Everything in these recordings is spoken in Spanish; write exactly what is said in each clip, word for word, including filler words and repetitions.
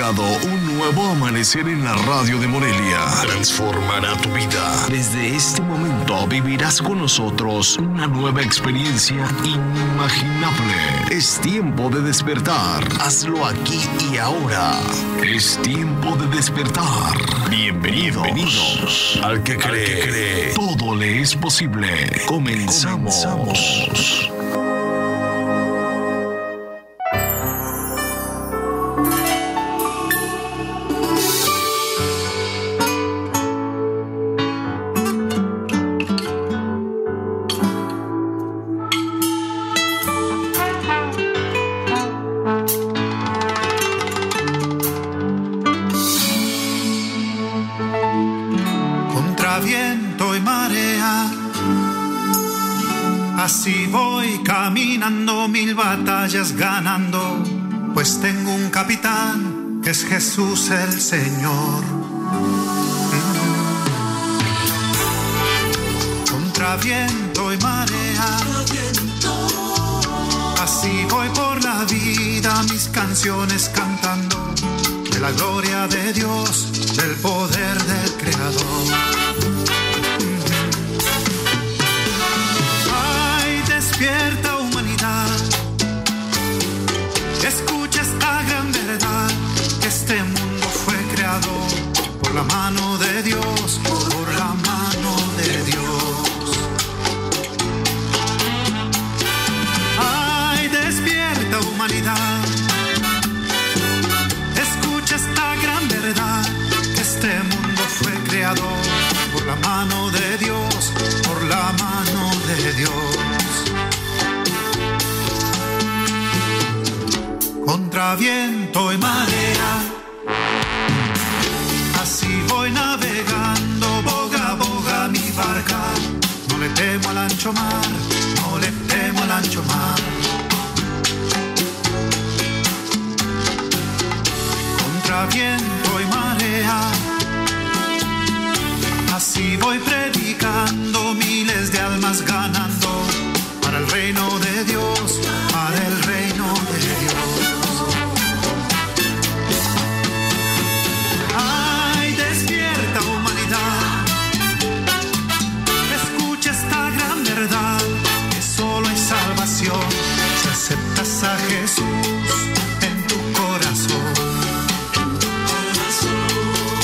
llegado un nuevo amanecer en la radio de Morelia. Transformará tu vida. Desde este momento vivirás con nosotros una nueva experiencia inimaginable. Es tiempo de despertar. Hazlo aquí y ahora. Es tiempo de despertar. Bienvenidos, Bienvenidos al que cree, al que cree. Todo le es posible. Comenzamos. Comenzamos. Así voy caminando, mil batallas ganando, pues tengo un capitán que es Jesús el Señor. Contra viento y marea, así voy por la vida, mis canciones cantando de la gloria de Dios, del poder del Creador. Despierta humanidad, escucha esta gran verdad, que este mundo fue creado por la mano de Dios, por la mano de Dios. Ay, despierta humanidad, escucha esta gran verdad, que este mundo fue creado por la mano de Dios, por la mano de Dios. Contra viento y marea, así voy navegando, boga, boga mi barca. No le temo al ancho mar, no le temo al ancho mar. Contra viento y marea, así voy predicando, miles de almas ganando, para el reino de Dios, para el reino de Dios. Que solo hay salvación si aceptas a Jesús en tu corazón. En tu corazón.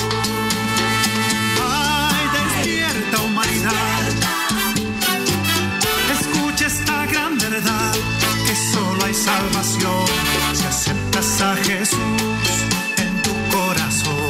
Ay, despierta humanidad, escucha esta gran verdad, que solo hay salvación si aceptas a Jesús en tu corazón.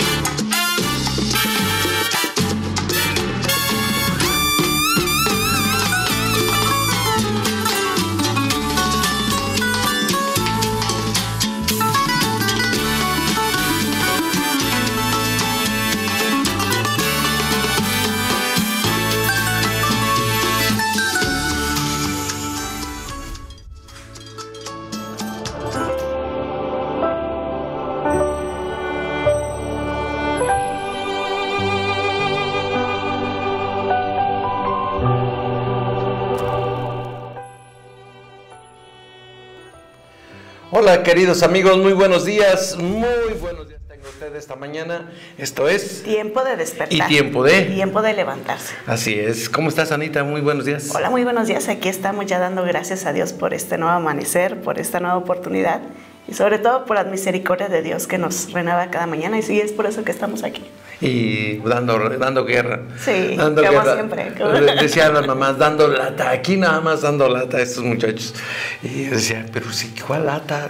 Hola queridos amigos, muy buenos días, muy buenos días tengo ustedes esta mañana. Esto es Tiempo de despertar y tiempo de tiempo de levantarse. Así es. ¿Cómo estás, Anita? Muy buenos días. Hola, muy buenos días. Aquí estamos ya dando gracias a Dios por este nuevo amanecer, por esta nueva oportunidad y sobre todo por la misericordia de Dios que nos renueva cada mañana, y sí, es por eso que estamos aquí. Y dando, dando guerra. Sí, dando como guerra. siempre. Decían las mamás, dando lata, aquí nada más dando lata a estos muchachos. Y yo decía, pero sí, ¿cuál lata?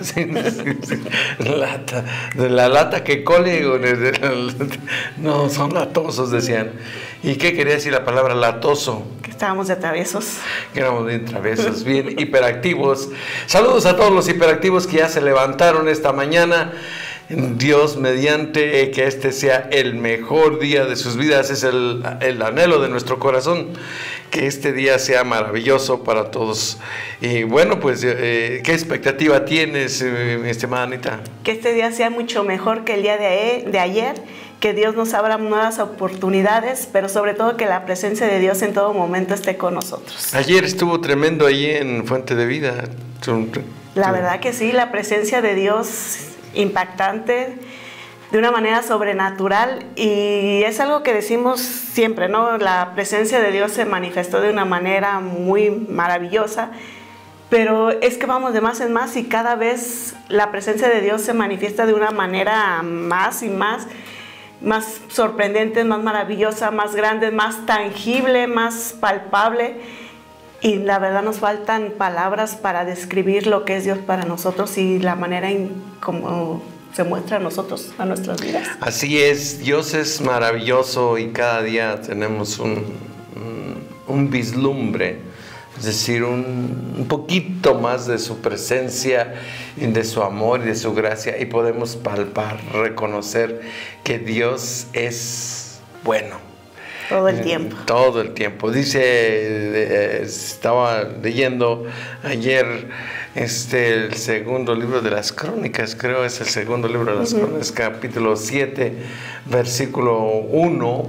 Lata, de la lata que cole. No, son latosos, decían. ¿Y qué quería decir la palabra latoso? Que estábamos de traviesos. Que éramos bien traviesos, bien hiperactivos. Saludos a todos los hiperactivos que ya se levantaron esta mañana. Dios mediante, que este sea el mejor día de sus vidas, es el, el anhelo de nuestro corazón, que este día sea maravilloso para todos. Y bueno, pues, eh, ¿qué expectativa tienes, eh, mi estimada Anita? Que este día sea mucho mejor que el día de, de ayer, que Dios nos abra nuevas oportunidades, pero sobre todo que la presencia de Dios en todo momento esté con nosotros. Ayer estuvo tremendo ahí en Fuente de Vida. La verdad que sí, la presencia de Dios impactante. de una manera sobrenatural, y es algo que decimos siempre, ¿no? La presencia de Dios se manifestó de una manera muy maravillosa, pero es que vamos de más en más y cada vez la presencia de Dios se manifiesta de una manera más y más, más sorprendente, más maravillosa, más grande, más tangible, más palpable. Y la verdad nos faltan palabras para describir lo que es Dios para nosotros y la manera en cómo se muestra a nosotros, a nuestras vidas. Así es, Dios es maravilloso y cada día tenemos un, un, un vislumbre, es decir, un, un poquito más de su presencia, de su amor y de su gracia, y podemos palpar, reconocer que Dios es bueno. Todo el tiempo. Todo el tiempo. Dice, eh, estaba leyendo ayer este, el segundo libro de las Crónicas, creo es el segundo libro de las uh-huh. Crónicas, capítulo siete, versículo uno,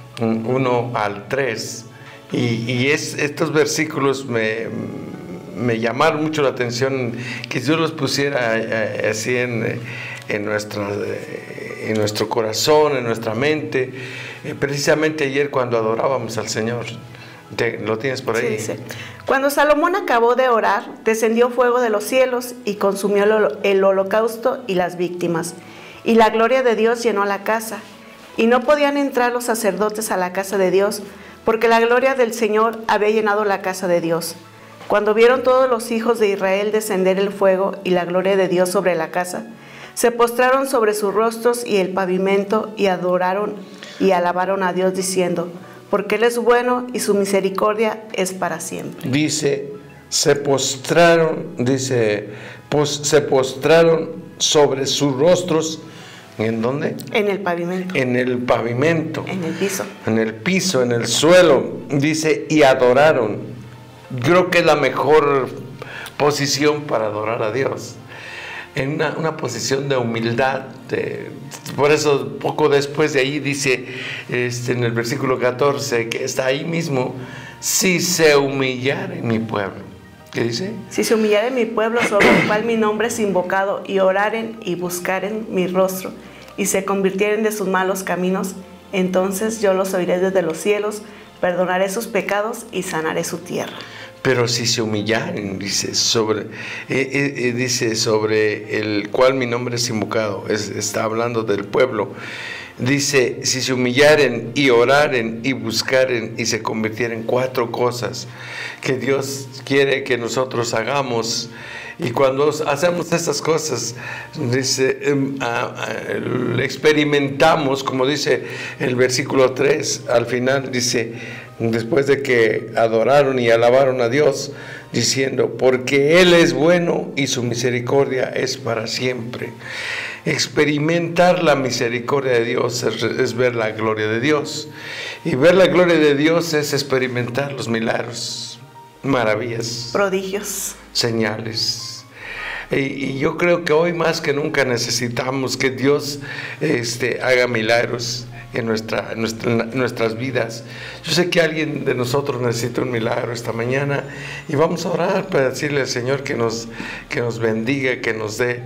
uno al tres. Y, y es, estos versículos me, me llamaron mucho la atención, que Dios los pusiera eh, así en, en, nuestra, en nuestro corazón, en nuestra mente. Eh, precisamente ayer cuando adorábamos al Señor. Te, ¿Lo tienes por ahí? Sí, sí. Cuando Salomón acabó de orar, descendió fuego de los cielos y consumió el, el holocausto y las víctimas. Y la gloria de Dios llenó la casa. Y no podían entrar los sacerdotes a la casa de Dios, porque la gloria del Señor había llenado la casa de Dios. Cuando vieron todos los hijos de Israel descender el fuego y la gloria de Dios sobre la casa, se postraron sobre sus rostros y el pavimento y adoraron y alabaron a Dios diciendo, porque Él es bueno y su misericordia es para siempre. Dice, se postraron, dice, pos, se postraron sobre sus rostros. ¿En dónde? En el pavimento. En el pavimento. En el piso. En el piso, en el suelo. Dice, y adoraron. Creo que es la mejor posición para adorar a Dios. En una, una posición de humildad. De, por eso, poco después de ahí dice, este, en el versículo catorce, que está ahí mismo, si se humillara en mi pueblo. ¿Qué dice? Si se humillaren mi pueblo sobre el cual mi nombre es invocado, y oraren y buscaren mi rostro, y se convirtieren de sus malos caminos, entonces yo los oiré desde los cielos, perdonaré sus pecados y sanaré su tierra. Pero si se humillaren, dice, sobre, eh, eh, dice, sobre el cual mi nombre es invocado, es, está hablando del pueblo. Dice, si se humillaren y oraren y buscaren y se convirtieren, cuatro cosas que Dios quiere que nosotros hagamos. Y cuando hacemos estas cosas, dice, um, uh, uh, experimentamos, como dice el versículo tres, al final dice, después de que adoraron y alabaron a Dios, diciendo, porque Él es bueno y su misericordia es para siempre. Experimentar la misericordia de Dios es, es ver la gloria de Dios. Y ver la gloria de Dios es experimentar los milagros, maravillas, prodigios, señales. Y, y yo creo que hoy más que nunca necesitamos que Dios este, haga milagros en, nuestra, en, nuestra, en nuestras vidas. Yo sé que alguien de nosotros necesita un milagro esta mañana y vamos a orar para decirle al Señor que nos, que nos bendiga, que nos dé,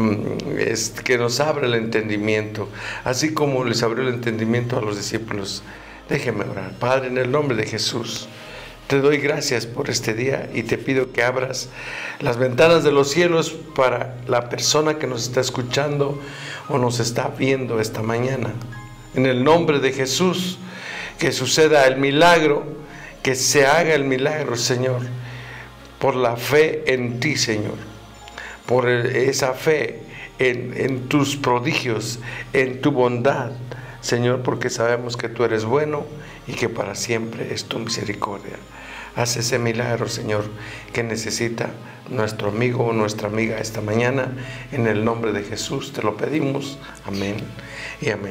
este, que nos abra el entendimiento, así como les abrió el entendimiento a los discípulos. Déjenme orar. Padre, en el nombre de Jesús, te doy gracias por este día y te pido que abras las ventanas de los cielos para la persona que nos está escuchando o nos está viendo esta mañana. En el nombre de Jesús, que suceda el milagro, que se haga el milagro, Señor, por la fe en ti, Señor, por esa fe en, en tus prodigios, en tu bondad, Señor, porque sabemos que tú eres bueno y que para siempre es tu misericordia. Haz ese milagro, Señor, que necesita nuestro amigo o nuestra amiga esta mañana. En el nombre de Jesús te lo pedimos. Amén y amén.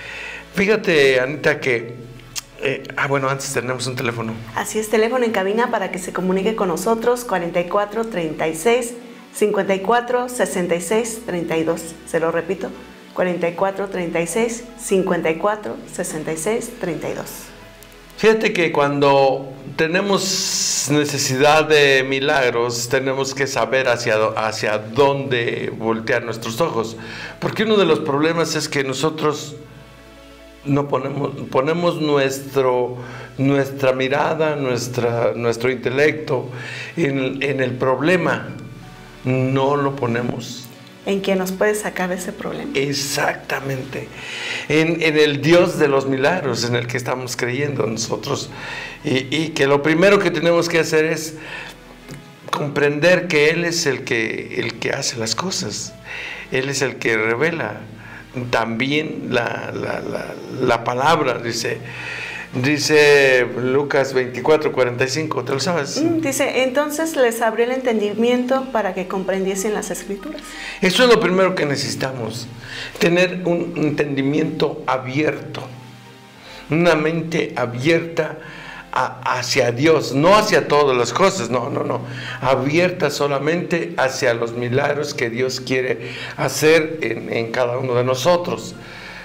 Fíjate, Anita, que... Eh, ah, bueno, antes tenemos un teléfono. Así es, teléfono en cabina para que se comunique con nosotros, cuarenta y cuatro, treinta y seis, cincuenta y cuatro, sesenta y seis, treinta y dos. Se lo repito, cuarenta y cuatro, treinta y seis, cincuenta y cuatro, sesenta y seis, treinta y dos. Fíjate que cuando tenemos necesidad de milagros, tenemos que saber hacia, hacia dónde voltear nuestros ojos. Porque uno de los problemas es que nosotros no ponemos, ponemos nuestro, nuestra mirada, nuestra, nuestro intelecto en, en el problema. No lo ponemos en quien nos puede sacar de ese problema. Exactamente. En, en el Dios de los milagros en el que estamos creyendo nosotros. Y, y que lo primero que tenemos que hacer es comprender que Él es el que, el que hace las cosas. Él es el que revela también la, la, la, la palabra, dice... Dice Lucas veinticuatro, cuarenta y cinco, ¿te lo sabes? Dice, entonces les abrió el entendimiento para que comprendiesen las Escrituras. Eso es lo primero que necesitamos, tener un entendimiento abierto, una mente abierta a, hacia Dios, no hacia todas las cosas, no, no, no, abierta solamente hacia los milagros que Dios quiere hacer en, en cada uno de nosotros.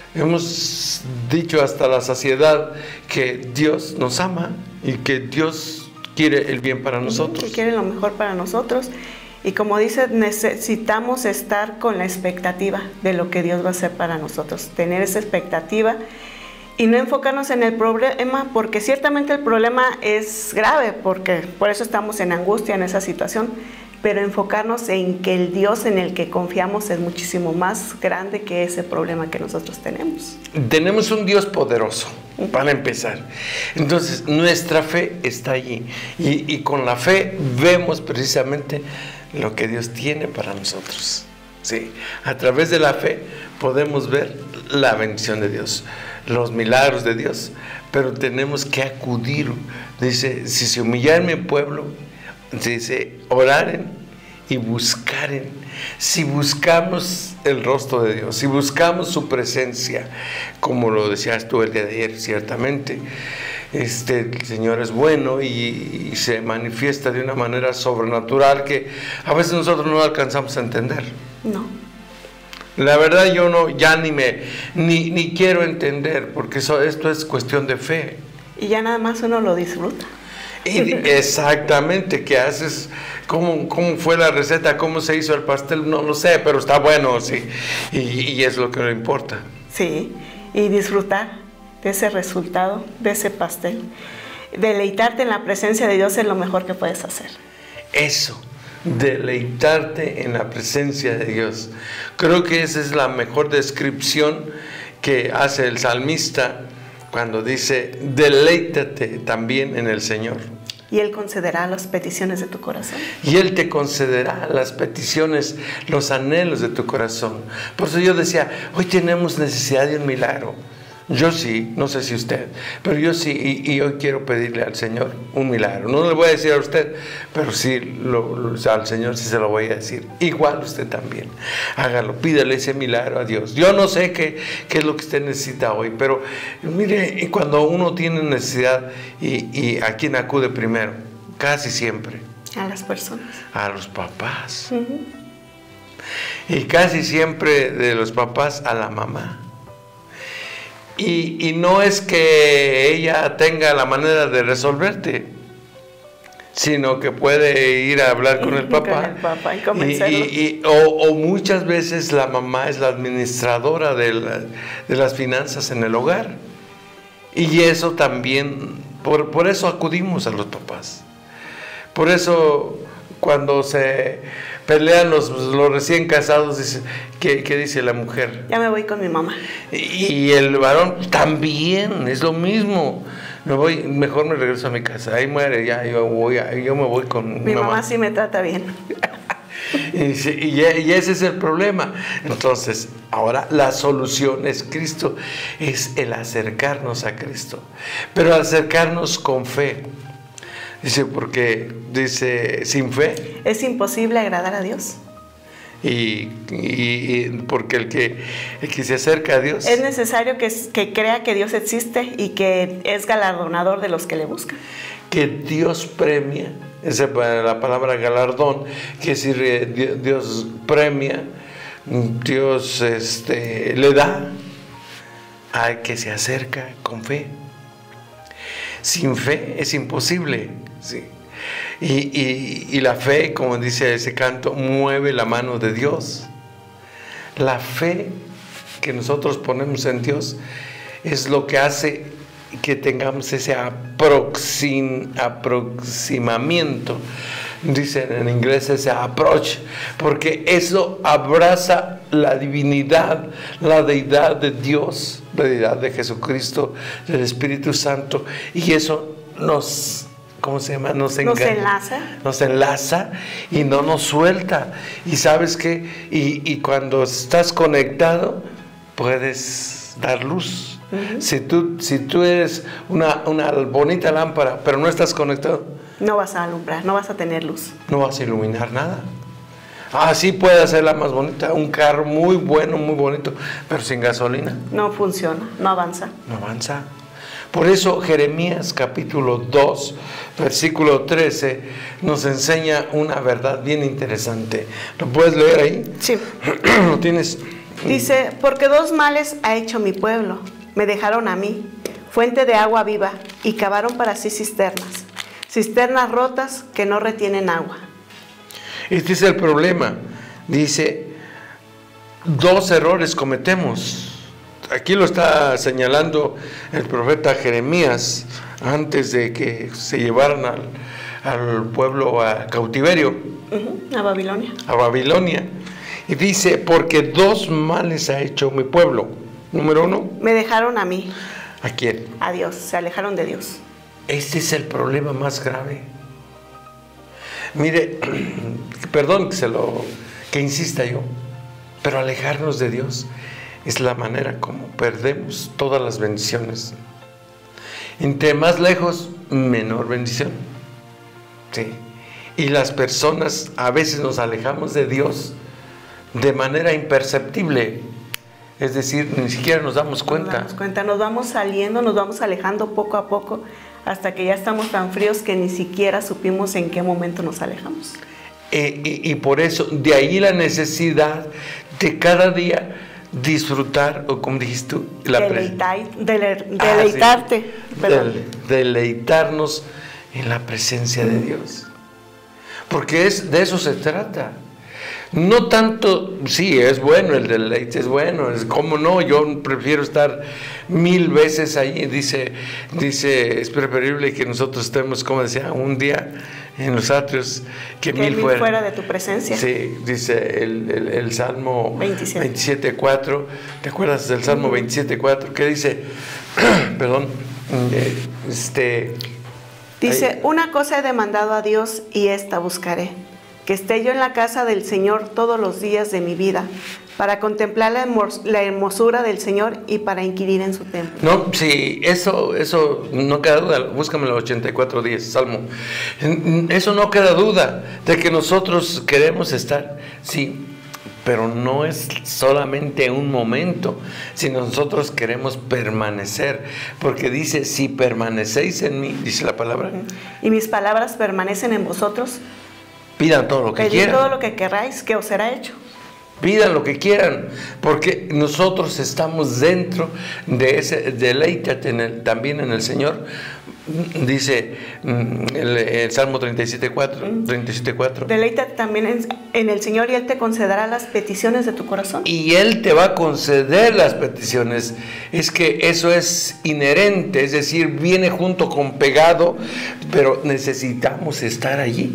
Hemos dicho hasta la saciedad que Dios nos ama y que Dios quiere el bien para nosotros. Que quiere lo mejor para nosotros. Y como dice, necesitamos estar con la expectativa de lo que Dios va a hacer para nosotros. Tener esa expectativa y no enfocarnos en el problema, porque ciertamente el problema es grave, porque por eso estamos en angustia en esa situación. Pero enfocarnos en que el Dios en el que confiamos es muchísimo más grande que ese problema que nosotros tenemos. Tenemos un Dios poderoso, para empezar. Entonces, nuestra fe está allí. Y, y con la fe vemos precisamente lo que Dios tiene para nosotros. Sí, a través de la fe podemos ver la bendición de Dios, los milagros de Dios. Pero tenemos que acudir. Dice, si se humillara mi pueblo, dice, oraren y buscaren. Si buscamos el rostro de Dios, si buscamos su presencia, como lo decías tú el día de ayer, ciertamente, este, el Señor es bueno y, y se manifiesta de una manera sobrenatural que a veces nosotros no alcanzamos a entender. No. La verdad yo no, ya ni me, ni, ni quiero entender, porque eso, esto es cuestión de fe. Y ya nada más uno lo disfruta. Y exactamente, ¿qué haces? ¿Cómo, ¿Cómo fue la receta? ¿Cómo se hizo el pastel? No lo sé, pero está bueno, sí. Y, y es lo que no importa. Sí, y disfrutar de ese resultado, de ese pastel. Deleitarte en la presencia de Dios es lo mejor que puedes hacer. Eso, deleitarte en la presencia de Dios. Creo que esa es la mejor descripción que hace el salmista cuando dice, deleítate también en el Señor. Y Él concederá las peticiones de tu corazón. Y Él te concederá las peticiones, los anhelos de tu corazón. Por eso yo decía, hoy tenemos necesidad de un milagro. Yo sí, no sé si usted, pero yo sí, y, y hoy quiero pedirle al Señor un milagro. No le voy a decir a usted, pero sí lo, lo, al Señor sí se lo voy a decir. Igual usted también. Hágalo, pídale ese milagro a Dios. Yo no sé qué, qué es lo que usted necesita hoy, pero mire, cuando uno tiene necesidad, y, y ¿a quién acude primero? Casi siempre. A las personas. A los papás. Uh-huh. Y casi siempre de los papás a la mamá. Y, y no es que ella tenga la manera de resolverte, sino que puede ir a hablar con el papá. Con el papá y convencerlo. Y, y, y, o, o muchas veces la mamá es la administradora de, la, de las finanzas en el hogar. Y eso también, por, por eso acudimos a los papás. Por eso cuando se pelean los, los recién casados, dice, ¿qué, ¿qué dice la mujer? Ya me voy con mi mamá. Y, y el varón también, es lo mismo. Me voy, mejor me regreso a mi casa, ahí muere, ya yo, voy, yo me voy con mi, mi mamá. mamá sí me trata bien. y, y, y ese es el problema. Entonces, ahora la solución es Cristo, es el acercarnos a Cristo, pero acercarnos con fe. Dice, porque, dice, sin fe es imposible agradar a Dios. Y, y, y porque el que, el que se acerca a Dios es necesario que, que crea que Dios existe y que es galardonador de los que le buscan. Que Dios premia, esa es la palabra galardón, que si Dios premia, Dios este, le da al que se acerca con fe. sin fe es imposible, ¿sí? Y, y, y la fe, como dice ese canto, mueve la mano de Dios. La fe que nosotros ponemos en Dios es lo que hace que tengamos ese aproxim, aproximamiento, dicen en inglés ese approach, porque eso abraza la divinidad, la deidad de Dios, la deidad de Jesucristo, del Espíritu Santo, y eso nos, ¿cómo se llama? Nos, nos enlaza. Nos enlaza y no nos suelta. Y sabes qué, y, y cuando estás conectado, puedes dar luz. Uh-huh. Si tú, si tú eres una, una bonita lámpara, pero no estás conectado, no vas a alumbrar, no vas a tener luz. No vas a iluminar nada. Así puede ser la más bonita, un carro muy bueno, muy bonito, pero sin gasolina. No funciona, no avanza. No avanza. Por eso Jeremías capítulo dos, versículo trece, nos enseña una verdad bien interesante. ¿Lo puedes leer ahí? Sí. ¿Lo tienes? Dice, porque dos males ha hecho mi pueblo. Me dejaron a mí, fuente de agua viva, y cavaron para sí cisternas. Cisternas rotas que no retienen agua. Este es el problema. Dice, dos errores cometemos. Aquí lo está señalando el profeta Jeremías antes de que se llevaran al, al pueblo a cautiverio. Uh-huh, a Babilonia. A Babilonia. Y dice, porque dos males ha hecho mi pueblo. Número uno. Me dejaron a mí. ¿A quién? A Dios, se alejaron de Dios. Este es el problema más grave. Mire, perdón que se lo, que insista yo, pero alejarnos de Dios es la manera como perdemos todas las bendiciones. Entre más lejos, menor bendición. Sí. Y las personas a veces nos alejamos de Dios de manera imperceptible. Es decir, ni siquiera nos damos cuenta. Nos damos cuenta, nos vamos saliendo, nos vamos alejando poco a poco, hasta que ya estamos tan fríos que ni siquiera supimos en qué momento nos alejamos. Eh, y, y por eso, de ahí la necesidad de cada día disfrutar, o como dijiste tú, la Deleitar, dele, deleitarte. Ah, sí. Dele, deleitarnos en la presencia de Dios. Porque es, de eso se trata. No tanto, sí, es bueno el deleite, es bueno, es como no, yo prefiero estar mil veces ahí, dice, dice, es preferible que nosotros estemos, como decía, un día en los atrios que, que mil, mil fuera. fuera de tu presencia. Sí, dice el, el, el Salmo veintisiete cuatro, ¿te acuerdas del Salmo uh-huh. veintisiete cuatro? ¿Qué dice? Perdón, este... Dice, ahí. Una cosa he demandado a Dios y esta buscaré, que esté yo en la casa del Señor todos los días de mi vida, para contemplar la, hermos la hermosura del Señor y para inquirir en su templo. No, sí, eso, eso no queda duda, búscame el ochenta y cuatro diez, Salmo. Eso no queda duda, de que nosotros queremos estar, sí, pero no es solamente un momento, sino nosotros queremos permanecer, porque dice, si permanecéis en mí, dice la palabra. Y mis palabras permanecen en vosotros. Pidan todo lo que Pedid quieran. todo lo que queráis, que os será hecho. Pidan lo que quieran, porque nosotros estamos dentro de ese deleítate en el, también en el Señor. Dice el, el Salmo treinta y siete cuatro. Deleítate también en, en el Señor y Él te concederá las peticiones de tu corazón. Y Él te va a conceder las peticiones. Es que eso es inherente, es decir, viene junto con pegado, pero necesitamos estar allí.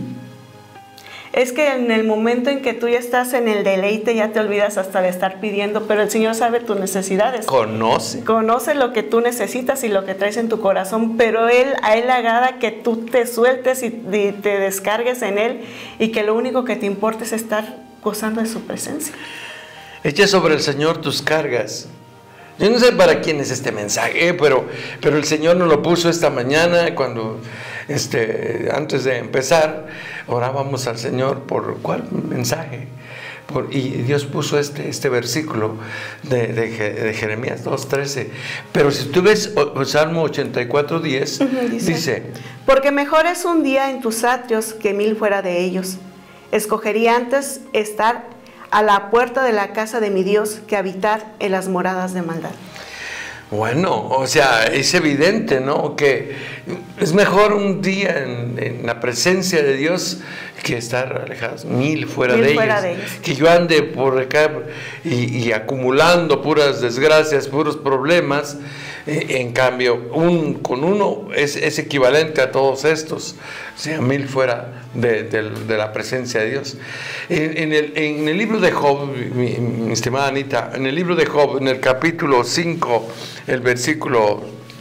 Es que en el momento en que tú ya estás en el deleite, ya te olvidas hasta de estar pidiendo, pero el Señor sabe tus necesidades. Conoce. Conoce lo que tú necesitas y lo que traes en tu corazón, pero Él, a Él le agrada que tú te sueltes y, y te descargues en Él, y que lo único que te importa es estar gozando de su presencia. Echa sobre el Señor tus cargas. Yo no sé para quién es este mensaje, pero, pero el Señor nos lo puso esta mañana cuando, este, antes de empezar, orábamos al Señor por ¿cuál mensaje? Por, y Dios puso este, este versículo de, de, de Jeremías dos trece. Pero si tú ves o, Salmo ochenta y cuatro diez, uh-huh, dice, dice: porque mejor es un día en tus atrios que mil fuera de ellos. Escogería antes estar a la puerta de la casa de mi Dios que habitar en las moradas de maldad. Bueno, o sea, es evidente, ¿no? Que es mejor un día en, en la presencia de Dios que estar alejados, mil fuera, mil de, fuera ellos. de ellos. Que yo ande por acá y, y acumulando puras desgracias, puros problemas. En cambio, un, con uno es, es equivalente a todos estos, o sea, mil fuera de, de, de la presencia de Dios. En, en, el, en el libro de Job, mi, mi estimada Anita, en el libro de Job, en el capítulo cinco, el versículo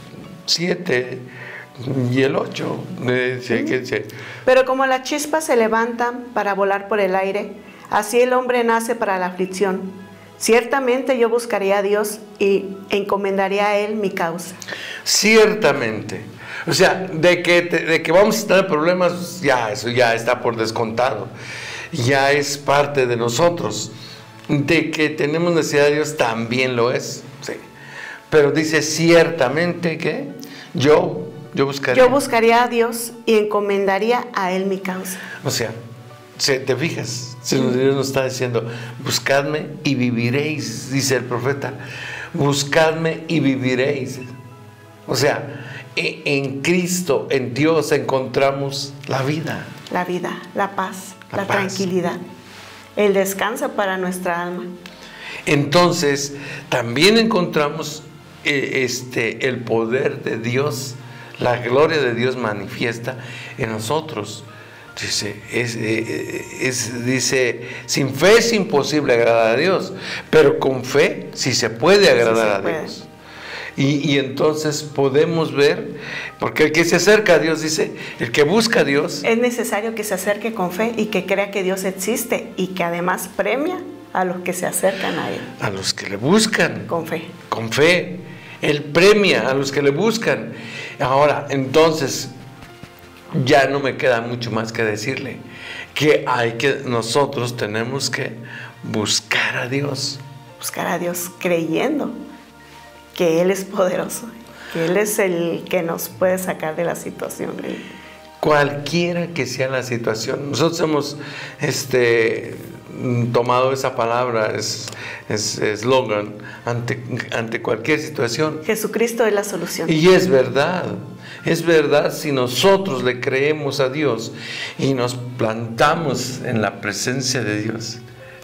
siete y el ocho, dice, ¿qué dice? Pero como las chispas se levantan para volar por el aire, así el hombre nace para la aflicción. Ciertamente yo buscaría a Dios y encomendaría a Él mi causa. Ciertamente. O sea, de que, de que vamos a tener problemas, ya, eso ya está por descontado. Ya es parte de nosotros. De que tenemos necesidad de Dios, también lo es. Sí. Pero dice ciertamente que yo, yo buscaría. Yo buscaría a Dios y encomendaría a Él mi causa. O sea, ¿te fijas? Dios nos está diciendo, buscadme y viviréis, dice el profeta. Buscadme y viviréis. O sea, en Cristo, en Dios encontramos la vida. La vida, la paz, la, la paz. tranquilidad, el descanso para nuestra alma. Entonces, también encontramos eh, este, el poder de Dios, la gloria de Dios manifiesta en nosotros. Dice, es, es, dice, sin fe es imposible agradar a Dios, pero con fe sí se puede agradar sí se a puede. Dios. Y, y entonces podemos ver, porque el que se acerca a Dios, dice, el que busca a Dios. Es necesario que se acerque con fe y que crea que Dios existe y que además premia a los que se acercan a Él. A los que le buscan. Con fe. Con fe. Él premia a los que le buscan. Ahora, entonces, ya no me queda mucho más que decirle, que hay que, nosotros tenemos que buscar a Dios. Buscar a Dios creyendo que Él es poderoso, que Él es el que nos puede sacar de la situación. Cualquiera que sea la situación, nosotros hemos este, tomado esa palabra, es eslogan, ante, ante cualquier situación. Jesucristo es la solución. Y es verdad. Es verdad, si nosotros le creemos a Dios y nos plantamos en la presencia de Dios,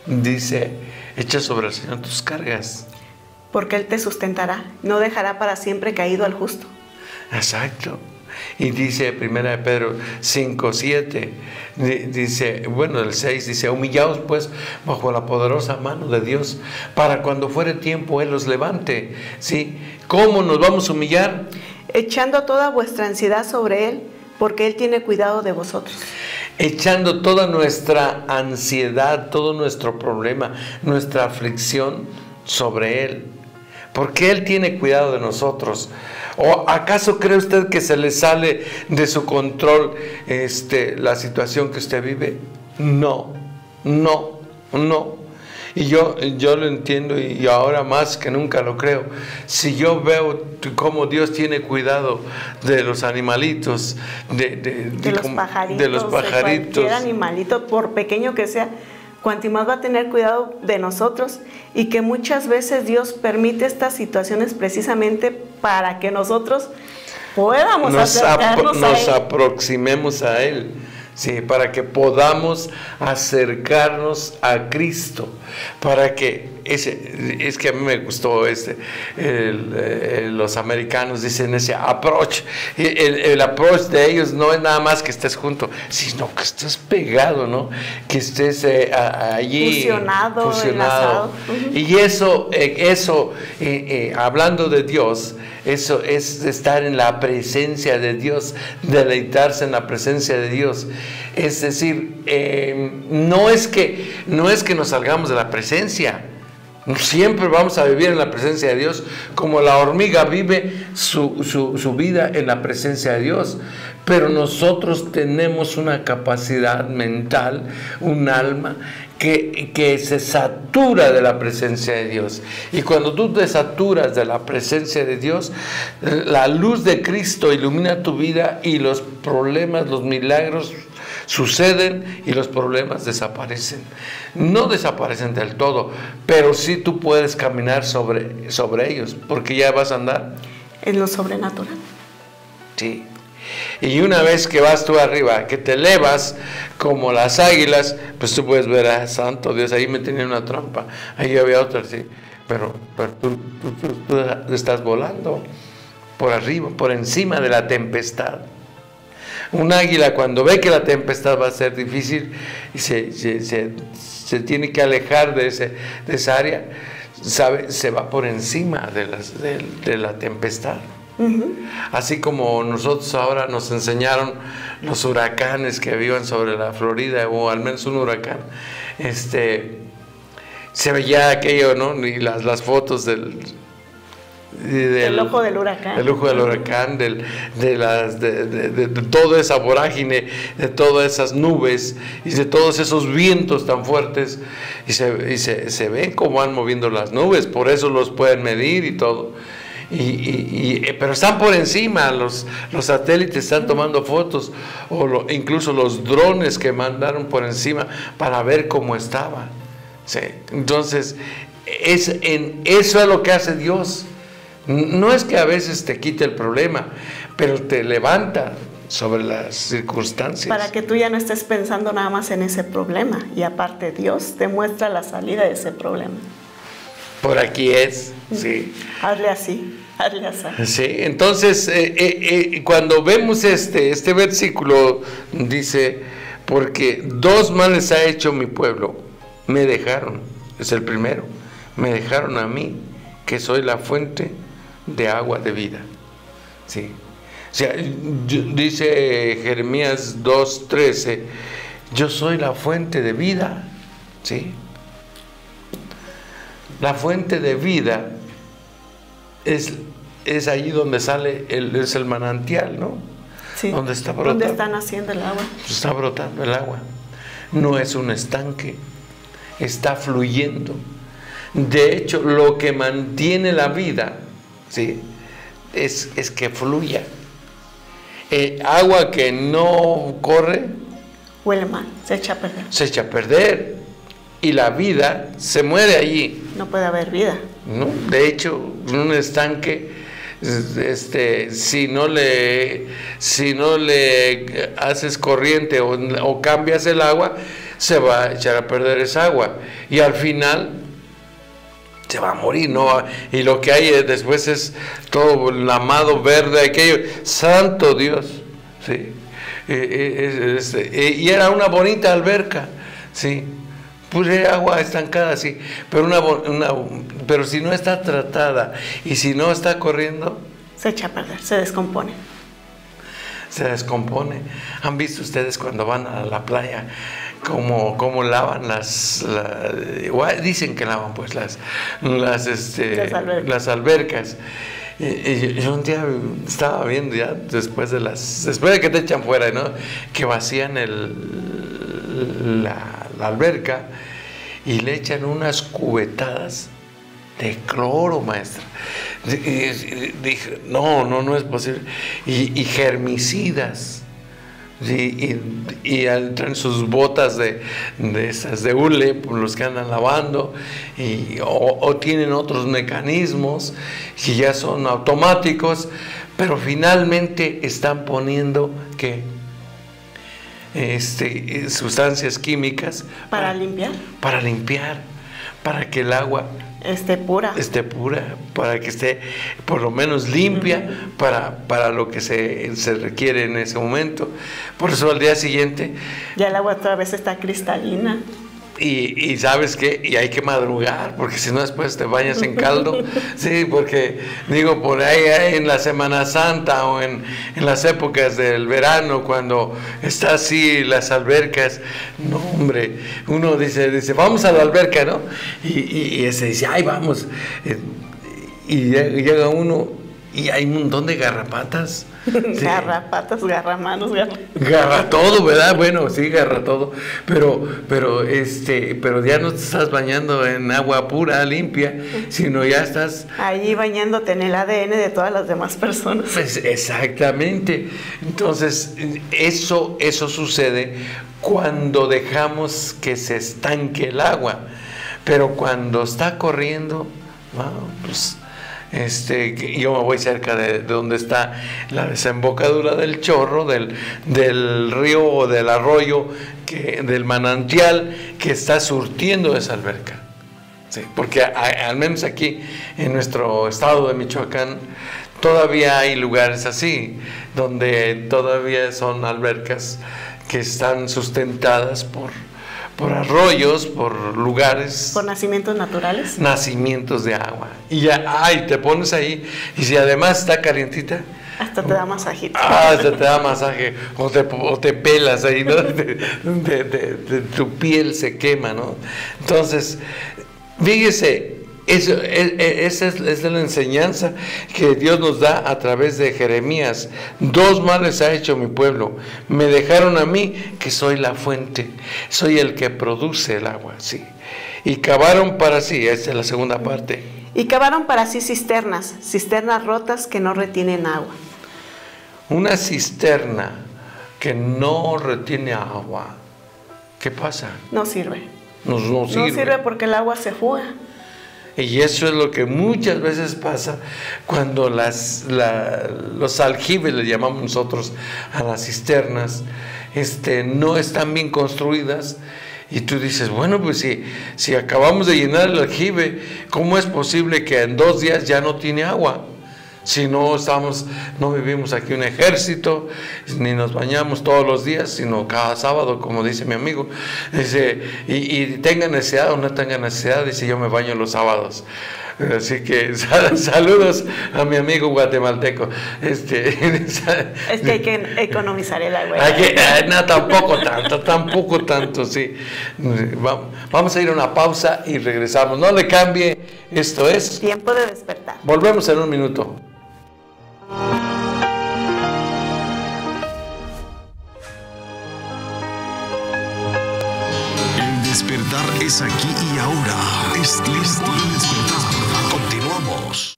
dice, echa sobre el Señor tus cargas. Porque Él te sustentará, no dejará para siempre caído al justo. Exacto. Y dice primera de Pedro cinco, siete, dice, bueno, el seis dice, humillaos pues bajo la poderosa mano de Dios, para cuando fuere tiempo Él los levante. ¿Sí? ¿Cómo nos vamos a humillar? Echando toda vuestra ansiedad sobre Él, porque Él tiene cuidado de vosotros. Echando toda nuestra ansiedad, todo nuestro problema, nuestra aflicción sobre Él, porque Él tiene cuidado de nosotros. ¿O acaso cree usted que se le sale de su control este, la situación que usted vive? No, no, no. Y yo, yo lo entiendo y ahora más que nunca lo creo. Si yo veo cómo Dios tiene cuidado de los animalitos, de, de, de, de, los, como, pajaritos, de los pajaritos, de cualquier animalito, por pequeño que sea, cuanto más va a tener cuidado de nosotros, y que muchas veces Dios permite estas situaciones precisamente para que nosotros podamos nos, acercarnos ap- nos a Él. aproximemos a Él. Sí, para que podamos acercarnos a Cristo, para que, ese, es que a mí me gustó este, el, el, los americanos dicen ese approach, el, el approach de ellos no es nada más que estés junto, sino que estés pegado, ¿no? Que estés eh, a, allí fusionado, fusionado. Uh-huh. Y eso, eh, eso eh, eh, hablando de Dios, eso es estar en la presencia de Dios, deleitarse en la presencia de Dios. Es decir, eh, no es que, no es que nos salgamos de la presencia. Siempre vamos a vivir en la presencia de Dios, como la hormiga vive su, su, su vida en la presencia de Dios. Pero nosotros tenemos una capacidad mental, un alma que, que se satura de la presencia de Dios. Y cuando tú te saturas de la presencia de Dios, la luz de Cristo ilumina tu vida y los problemas, los milagros suceden y los problemas desaparecen. No desaparecen del todo, pero sí tú puedes caminar sobre, sobre ellos, porque ya vas a andar en lo sobrenatural. Sí. Y una vez que vas tú arriba, que te elevas como las águilas, pues tú puedes ver a santo Dios, ahí me tenía una trampa, ahí había otra, sí, pero, pero tú, tú, tú, tú estás volando por arriba, por encima de la tempestad. Un águila cuando ve que la tempestad va a ser difícil y se, se, se, se tiene que alejar de, ese, de esa área, sabe, se va por encima de, las, de, de la tempestad. Uh-huh. Así como nosotros ahora nos enseñaron los huracanes que vivan sobre la Florida, o al menos un huracán, este, se veía aquello, ¿no? Y las, las fotos del, del el ojo del huracán, el ojo del huracán, del, de, las, de, de, de, de toda esa vorágine, de todas esas nubes y de todos esos vientos tan fuertes, y se, y se, se ven cómo van moviendo las nubes, por eso los pueden medir y todo. Y, y, y, pero están por encima, los, los satélites están tomando fotos, o lo, incluso los drones que mandaron por encima para ver cómo estaba. Sí. Entonces, es, en, eso es lo que hace Dios. No es que a veces te quite el problema, pero te levanta sobre las circunstancias. Para que tú ya no estés pensando nada más en ese problema, y aparte Dios te muestra la salida de ese problema. Por aquí es, sí. Hazle así, hazle así. Sí, entonces, eh, eh, eh, cuando vemos este, este versículo, dice, porque dos males ha hecho mi pueblo, me dejaron, es el primero, me dejaron a mí, que soy la fuente de agua de vida. Sí. O sea, yo, dice Jeremías dos trece, yo soy la fuente de vida, ¿sí? La fuente de vida es, es allí donde sale, el, es el manantial, ¿no? Sí. Donde está brotando. ¿Dónde está naciendo el agua? Está brotando el agua. No es un estanque, está fluyendo. De hecho, lo que mantiene la vida, ¿sí? es, es que fluya. Eh, agua que no corre, huele mal, se echa a perder. Se echa a perder. Y la vida se muere allí. No puede haber vida. ¿No? De hecho, un estanque, este, si no le, si no le haces corriente o, o cambias el agua, se va a echar a perder esa agua. Y al final se va a morir, ¿no? Y lo que hay después es todo lamado verde, aquello. Santo Dios, ¿sí? Y era una bonita alberca, ¿sí? Puse agua estancada, sí, pero, una, una, pero si no está tratada y si no está corriendo, se echa a perder, se descompone. Se descompone. ¿Han visto ustedes cuando van a la playa cómo, cómo lavan las, la, dicen que lavan pues las, las, este, las albercas? Las albercas. Y, y yo un día estaba viendo ya después de las, después de que te echan fuera, ¿no? Que vacían el, la, la alberca y le echan unas cubetadas de cloro, maestra. Y, y, dije, no, no, no es posible. Y, y germicidas. Y, y, y traen sus botas de, de esas de hule, por los que andan lavando, y, o, o tienen otros mecanismos que ya son automáticos, pero finalmente están poniendo que este, sustancias químicas para, para limpiar, para limpiar, para que el agua esté pura, esté pura, para que esté por lo menos limpia, uh-huh. para, para lo que se, se requiere en ese momento. Por eso al día siguiente ya el agua otra vez está cristalina. Y, y sabes qué, y hay que madrugar, porque si no después te bañas en caldo. Sí, porque digo, por ahí en la Semana Santa o en, en las épocas del verano, cuando está así las albercas, no hombre, uno dice, dice vamos a la alberca, ¿no? Y, y, y ese dice, ay vamos, y llega uno y hay un montón de garrapatas. Sí. Garrapatas, garramanos, garra... Garra todo, ¿verdad? Bueno, sí, garra todo, pero, pero, este, pero ya no te estás bañando en agua pura, limpia, sino ya estás... Allí bañándote en el A D N de todas las demás personas. Pues exactamente. Entonces, eso, eso sucede cuando dejamos que se estanque el agua, pero cuando está corriendo, wow, pues... Este, yo me voy cerca de, de donde está la desembocadura del chorro, del, del río o del arroyo, que, del manantial que está surtiendo esa alberca. Sí, porque a, al menos aquí en nuestro estado de Michoacán todavía hay lugares así, donde todavía son albercas que están sustentadas por... por arroyos, por lugares. ¿Por nacimientos naturales? Nacimientos de agua. Y ya, ay, te pones ahí, y si además está calientita. Hasta te da masajito. Ah, hasta te da masaje, o te, o te pelas ahí, ¿no? De, de, de, de, tu piel se quema, ¿no? Entonces, fíjese, eso, esa es, es la enseñanza que Dios nos da a través de Jeremías. Dos males ha hecho mi pueblo. Me dejaron a mí, que soy la fuente, soy el que produce el agua, sí. Y cavaron para sí, esta es la segunda parte. Y cavaron para sí cisternas, cisternas rotas que no retienen agua. Una cisterna que no retiene agua, ¿qué pasa? No sirve. No, no sirve. No sirve porque el agua se fuga. Y eso es lo que muchas veces pasa cuando las, la, los aljibes, le llamamos nosotros a las cisternas, este, no están bien construidas. Y tú dices, bueno, pues si, si acabamos de llenar el aljibe, ¿cómo es posible que en dos días ya no tiene agua? Si no estamos, no vivimos aquí un ejército, ni nos bañamos todos los días, sino cada sábado, como dice mi amigo. Dice, y, y tenga necesidad o no tenga necesidad, dice, yo me baño los sábados. Así que sal, saludos a mi amigo guatemalteco. Este, es que hay que economizar el agua. Hay que, no, tampoco tanto, tampoco tanto, sí. Vamos a ir a una pausa y regresamos. No le cambie, esto es... Tiempo de despertar. Volvemos en un minuto. El despertar es aquí y ahora. Es tiempo de despertar. Continuamos.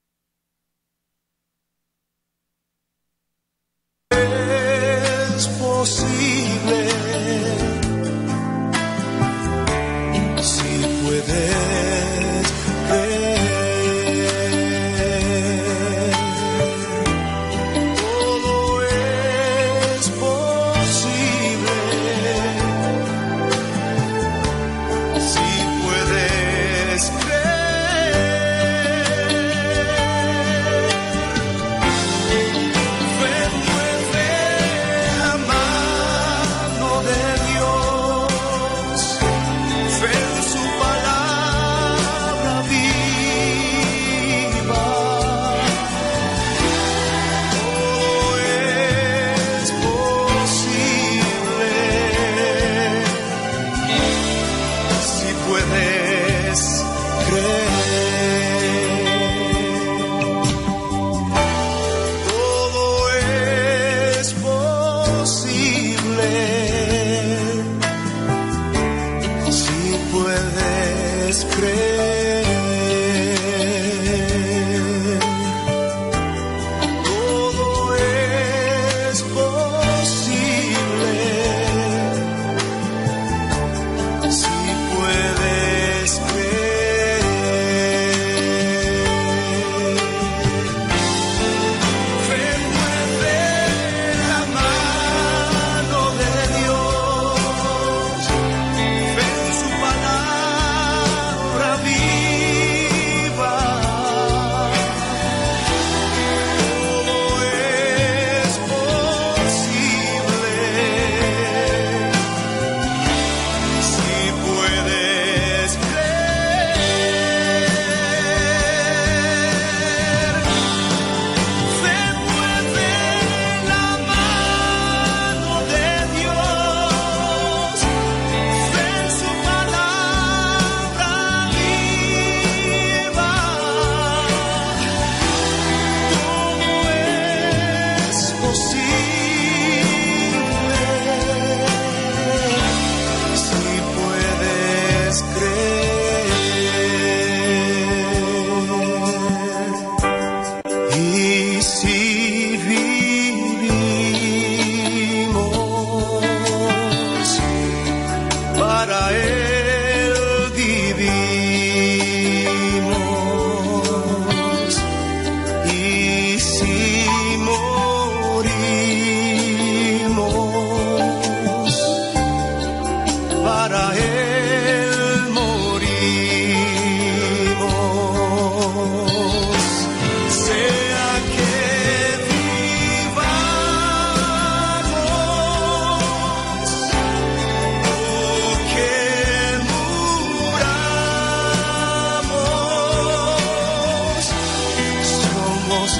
Es posible, si puedes creer, todo es posible, si puedes creer.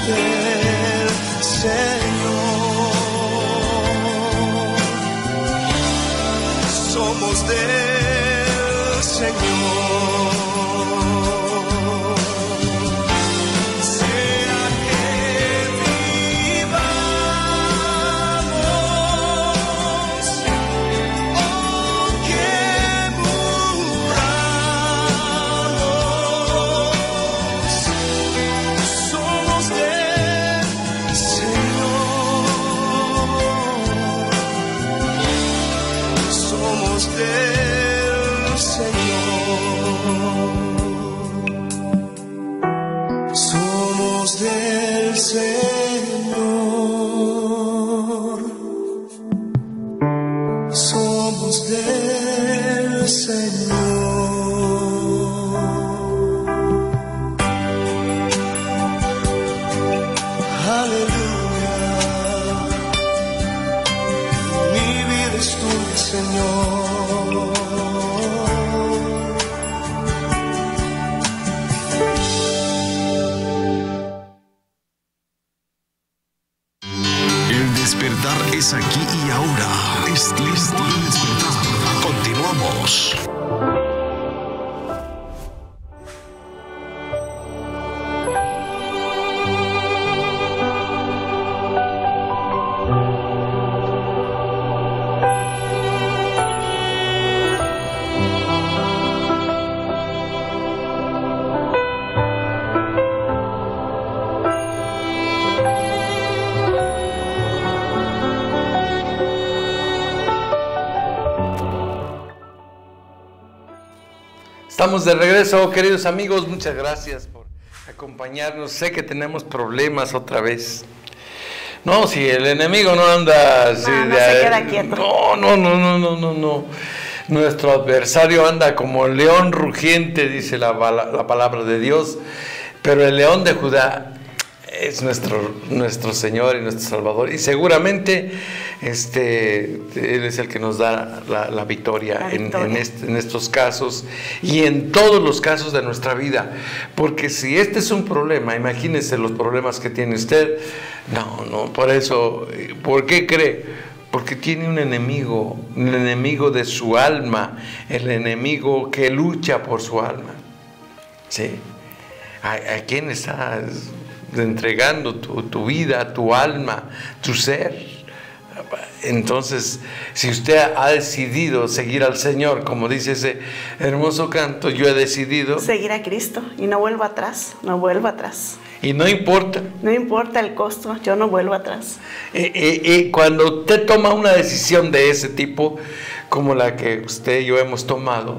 del Señor, somos del Señor. Sea que vivamos o que muramos, somos del Señor, somos del Señor, somos del Señor, somos del Señor. Aleluya, mi vida es tuya, Señor. El despertar es aquí y ahora. Es tiempo de despertar. Continuamos. Estamos de regreso, queridos amigos, muchas gracias por acompañarnos. Sé que tenemos problemas otra vez. No, si el enemigo no anda así, No, no de- se queda quieto. No, no, no, no, no, no, no. Nuestro adversario anda como león rugiente, dice la, bala- la palabra de Dios, pero el león de Judá es nuestro, nuestro Señor y nuestro Salvador, y seguramente este, Él es el que nos da la, la victoria, La en- victoria. En, este- en estos casos y en todos los casos de nuestra vida, porque si este es un problema, imagínese los problemas que tiene usted. No, no, por eso, ¿por qué cree? Porque tiene un enemigo, un enemigo de su alma, el enemigo que lucha por su alma. ¿Sí? ¿A, a quién estás entregando tu, tu vida, tu alma, tu ser? Entonces, si usted ha decidido seguir al Señor, como dice ese hermoso canto, yo he decidido, Seguir a Cristo y no vuelvo atrás, no vuelvo atrás. y no importa. No importa el costo, yo no vuelvo atrás. Eh, eh, eh, cuando usted toma una decisión de ese tipo, como la que usted y yo hemos tomado,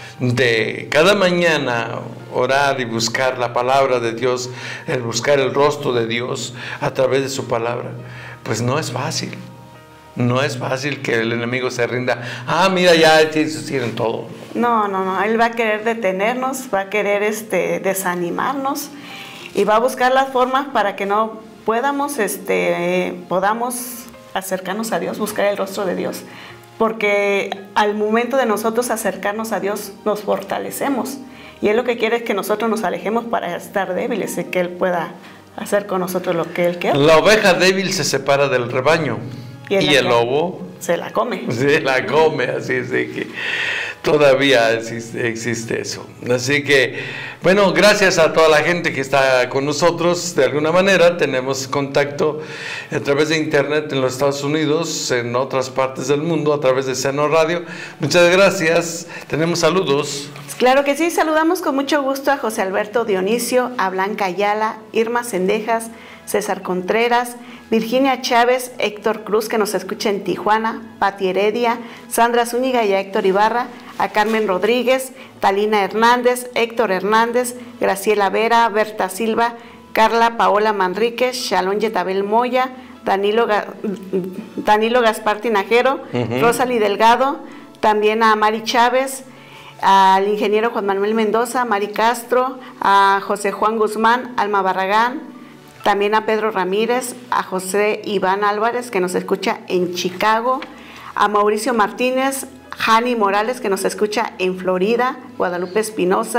de cada mañana orar y buscar la palabra de Dios, el buscar el rostro de Dios a través de su palabra, pues no es fácil. No es fácil que el enemigo se rinda. Ah, mira, ya te hicieron todo. No, no, no, Él va a querer detenernos, va a querer este, desanimarnos y va a buscar las formas para que no podamos, este, podamos acercarnos a Dios, buscar el rostro de Dios. Porque al momento de nosotros acercarnos a Dios, nos fortalecemos. Y Él lo que quiere es que nosotros nos alejemos para estar débiles y que Él pueda hacer con nosotros lo que Él quiere. La oveja débil se separa del rebaño y el, Y el lobo se la come. se la come, así es de que todavía existe, existe eso. Así que, bueno, gracias a toda la gente que está con nosotros. De alguna manera tenemos contacto a través de internet en los Estados Unidos, en otras partes del mundo, a través de Seno Radio. Muchas gracias. Tenemos saludos. Claro que sí, saludamos con mucho gusto a José Alberto Dionisio, a Blanca Ayala, Irma Cendejas, César Contreras, Virginia Chávez, Héctor Cruz, que nos escucha en Tijuana, Pati Heredia, Sandra Zúñiga y a Héctor Ibarra, a Carmen Rodríguez, Talina Hernández, Héctor Hernández, Graciela Vera, Berta Silva, Carla Paola Manríquez, Shalón Yetabel Moya, Danilo, Ga- Danilo Gaspar Tinajero, Ujú. Rosalie Delgado, también a Mari Chávez, al ingeniero Juan Manuel Mendoza, a Mari Castro, a José Juan Guzmán, Alma Barragán, también a Pedro Ramírez, a José Iván Álvarez, que nos escucha en Chicago, a Mauricio Martínez, Jani Morales, que nos escucha en Florida, Guadalupe Espinosa,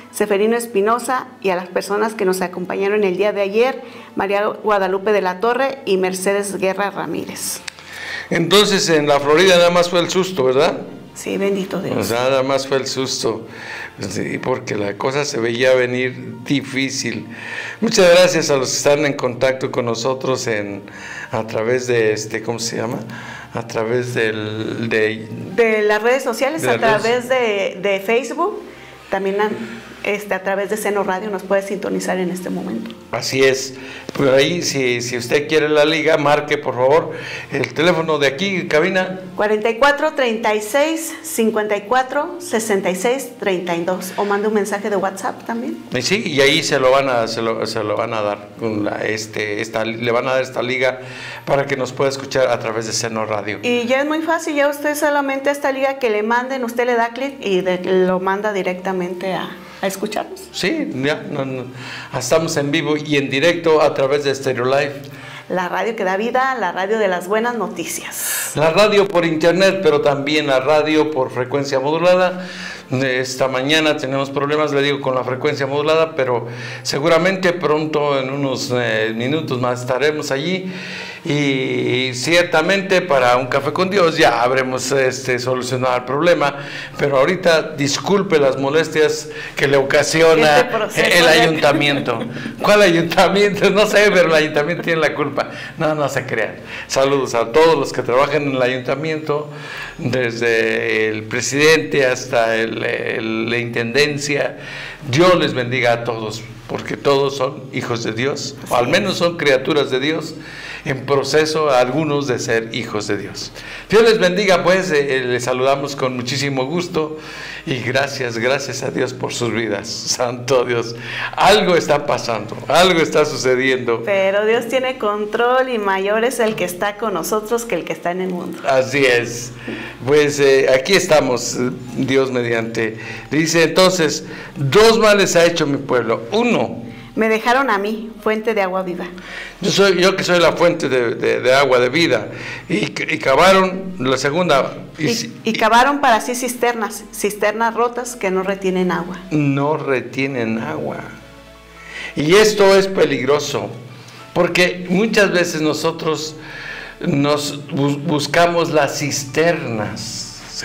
Seferino Espinosa, y a las personas que nos acompañaron el día de ayer, María Guadalupe de la Torre y Mercedes Guerra Ramírez. Entonces en la Florida nada más fue el susto, ¿verdad? Sí, bendito Dios. O sea, nada más fue el susto, sí, porque la cosa se veía venir difícil. Muchas gracias a los que están en contacto con nosotros en, a través de, este, ¿cómo se llama? A través del, de... De las redes sociales, de a las través de, de Facebook, también a, este, a través de Seno Radio nos puede sintonizar en este momento. Así es. Por ahí, si, si usted quiere la liga, marque por favor el teléfono de aquí, cabina. cuarenta y cuatro, treinta y seis, cincuenta y cuatro, sesenta y seis, treinta y dos. O mande un mensaje de WhatsApp también. Y sí, y ahí se lo van a, se lo, se lo van a dar, con la, este, esta, le van a dar esta liga para que nos pueda escuchar a través de Seno Radio. Y ya es muy fácil, ya usted solamente esta liga que le manden, usted le da clic y de, lo manda directamente a... a escucharnos. Sí, ya no, no. Estamos en vivo y en directo a través de Stereo Live. La radio que da vida, la radio de las buenas noticias. La radio por internet, pero también la radio por frecuencia modulada. Esta mañana tenemos problemas, le digo, con la frecuencia modulada, pero seguramente pronto, en unos eh, minutos más, estaremos allí. Y ciertamente para Un Café con Dios ya habremos este, solucionado el problema, pero ahorita disculpe las molestias que le ocasiona este el ayuntamiento. ¿Cuál ayuntamiento? No sé, pero el ayuntamiento tiene la culpa. No, no se crean. Saludos a todos los que trabajan en el ayuntamiento, desde el presidente hasta el, el, la intendencia. Dios les bendiga a todos, porque todos son hijos de Dios, o al menos son criaturas de Dios, en proceso algunos de ser hijos de Dios. Dios les bendiga, pues, eh, les saludamos con muchísimo gusto y gracias, gracias a Dios por sus vidas. Santo Dios, algo está pasando, algo está sucediendo. Pero Dios tiene control y mayor es el que está con nosotros que el que está en el mundo. Así es. Pues eh, aquí estamos, Dios mediante. Dice entonces, dos males ha hecho mi pueblo. Uno, me dejaron a mí, fuente de agua viva. Yo soy yo que soy la fuente de, de, de agua de vida. Y, y cavaron la segunda. Y, y, y cavaron para sí cisternas, cisternas rotas que no retienen agua. No retienen agua. Y esto es peligroso, porque muchas veces nosotros nos bus buscamos las cisternas, sí.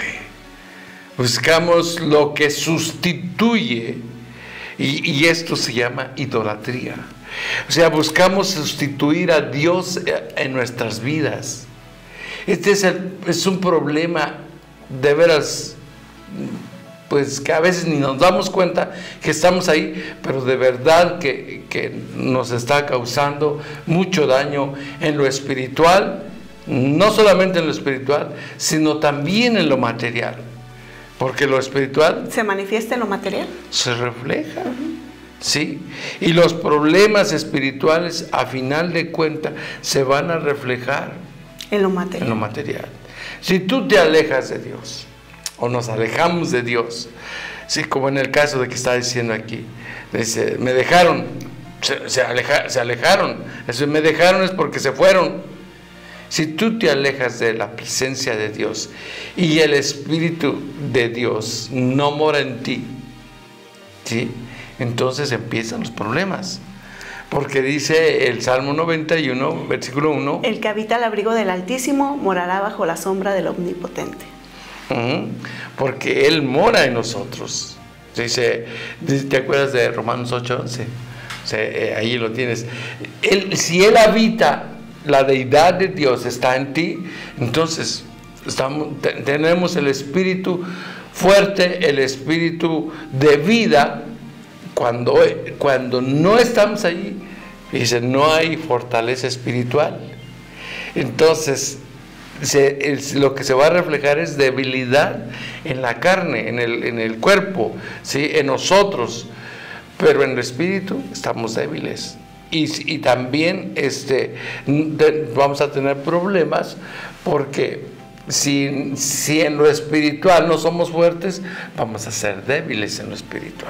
Buscamos lo que sustituye. Y, y esto se llama idolatría. O sea, buscamos sustituir a Dios en nuestras vidas. Este es, el, es un problema de veras, pues que a veces ni nos damos cuenta que estamos ahí, pero de verdad que, que nos está causando mucho daño en lo espiritual, no solamente en lo espiritual, sino también en lo material. Porque lo espiritual se manifiesta en lo material, se refleja, uh-huh. Sí, y los problemas espirituales a final de cuentas se van a reflejar en lo material. En lo material. Si tú te alejas de Dios o nos alejamos de Dios, sí, como en el caso de que está diciendo aquí, dice, me dejaron, se, se, aleja, se alejaron, eso me dejaron es porque se fueron. Si tú te alejas de la presencia de Dios y el Espíritu de Dios no mora en ti, ¿sí? Entonces empiezan los problemas. Porque dice el Salmo noventa y uno, versículo uno. El que habita al abrigo del Altísimo morará bajo la sombra del Omnipotente. Uh-huh. Porque Él mora en nosotros. Dice, ¿te acuerdas de Romanos ocho once? O sea, eh, ahí lo tienes. Él, si Él habita, la deidad de Dios está en ti, entonces estamos, te, tenemos el espíritu fuerte, el espíritu de vida. Cuando, cuando no estamos ahí, dice, no hay fortaleza espiritual. Entonces, se, es, lo que se va a reflejar es debilidad en la carne, en el, en el cuerpo, ¿sí? En nosotros, pero en el espíritu estamos débiles. Y, y también este, de, vamos a tener problemas porque si, si en lo espiritual no somos fuertes, vamos a ser débiles en lo espiritual.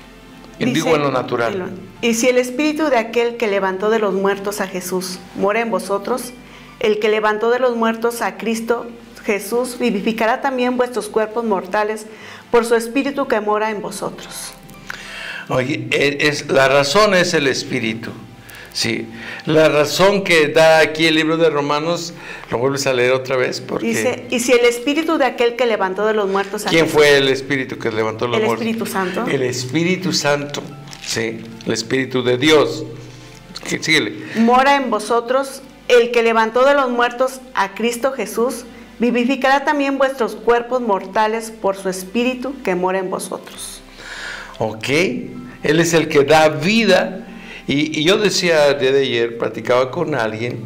Y dice, digo en lo natural. Y si el espíritu de aquel que levantó de los muertos a Jesús mora en vosotros, el que levantó de los muertos a Cristo Jesús vivificará también vuestros cuerpos mortales por su espíritu que mora en vosotros. Oye, es, la razón es el Espíritu. Sí, la razón que da aquí el libro de Romanos, lo vuelves a leer otra vez, porque... Dice, y si el Espíritu de aquel que levantó de los muertos... ¿Quién fue el Espíritu que levantó de los el muertos? El Espíritu Santo. El Espíritu Santo, sí, el Espíritu de Dios. Síguele. Mora en vosotros, el que levantó de los muertos a Cristo Jesús, vivificará también vuestros cuerpos mortales por su Espíritu que mora en vosotros. Ok, Él es el que da vida. Y, y yo decía el día de ayer, platicaba con alguien,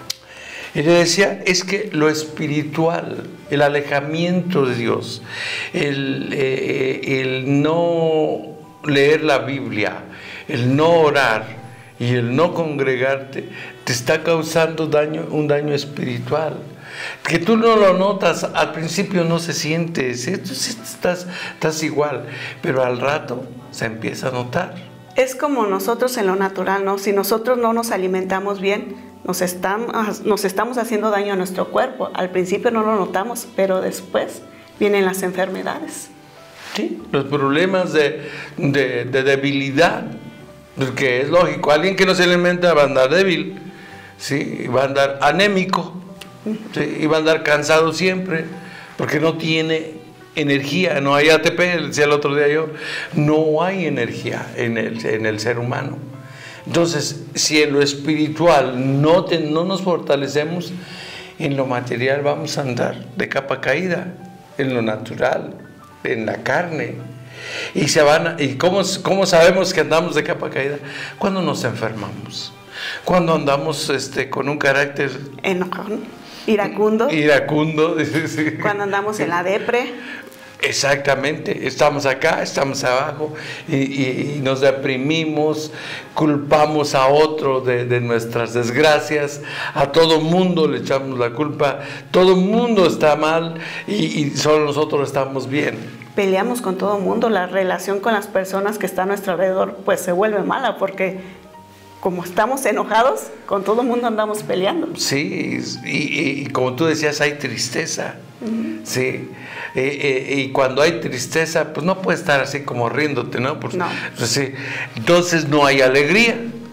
y le decía, es que lo espiritual, el alejamiento de Dios, el, eh, el no leer la Biblia, el no orar y el no congregarte, te está causando daño, un daño espiritual. Que tú no lo notas, al principio no se siente, estás, estás igual, pero al rato se empieza a notar. Es como nosotros en lo natural, ¿no? Si nosotros no nos alimentamos bien, nos estamos, nos estamos haciendo daño a nuestro cuerpo. Al principio no lo notamos, pero después vienen las enfermedades. Sí, los problemas de, de, de debilidad, porque es lógico, alguien que no se alimenta va a andar débil, ¿sí? Va a andar anémico, ¿sí? Y va a andar cansado siempre, porque no tiene energía, no hay A T P, decía el otro día yo, no hay energía en el, en el ser humano. Entonces, si en lo espiritual no, te, no nos fortalecemos, en lo material vamos a andar de capa caída, en lo natural, en la carne. Y, se van, ¿y cómo, cómo sabemos que andamos de capa caída? Cuando nos enfermamos, cuando andamos este, con un carácter enojón, iracundo, iracundo sí. Cuando andamos en la depre. Exactamente, estamos acá, estamos abajo y, y, y nos deprimimos, culpamos a otro de, de nuestras desgracias, a todo mundo le echamos la culpa, todo mundo está mal y, y solo nosotros estamos bien. Peleamos con todo mundo, la relación con las personas que están a nuestro alrededor pues se vuelve mala porque como estamos enojados, con todo el mundo andamos peleando. Sí, y, y, y como tú decías, hay tristeza. Uh-huh. Sí, y, y, y cuando hay tristeza, pues no puedes estar así como riéndote, ¿no? Pues, no. Pues sí. Entonces no hay alegría.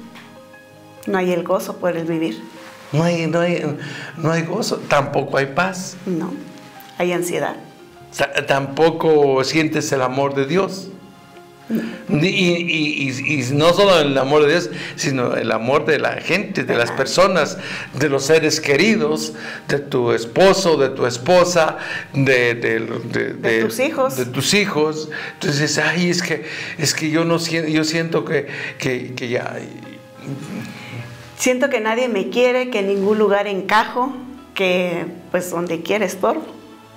No hay el gozo por el vivir. No hay, no hay, no hay gozo, tampoco hay paz. No, hay ansiedad. T- tampoco sientes el amor de Dios. Y, y, y, y no solo el amor de Dios, sino el amor de la gente, de las personas, de los seres queridos, de tu esposo, de tu esposa, de, de, de, de, de tus hijos. De tus hijos. Entonces, ay, es que, es que yo no siento, yo siento que, que, que ya. Siento que nadie me quiere, que en ningún lugar encajo, que pues donde quiera estorbo.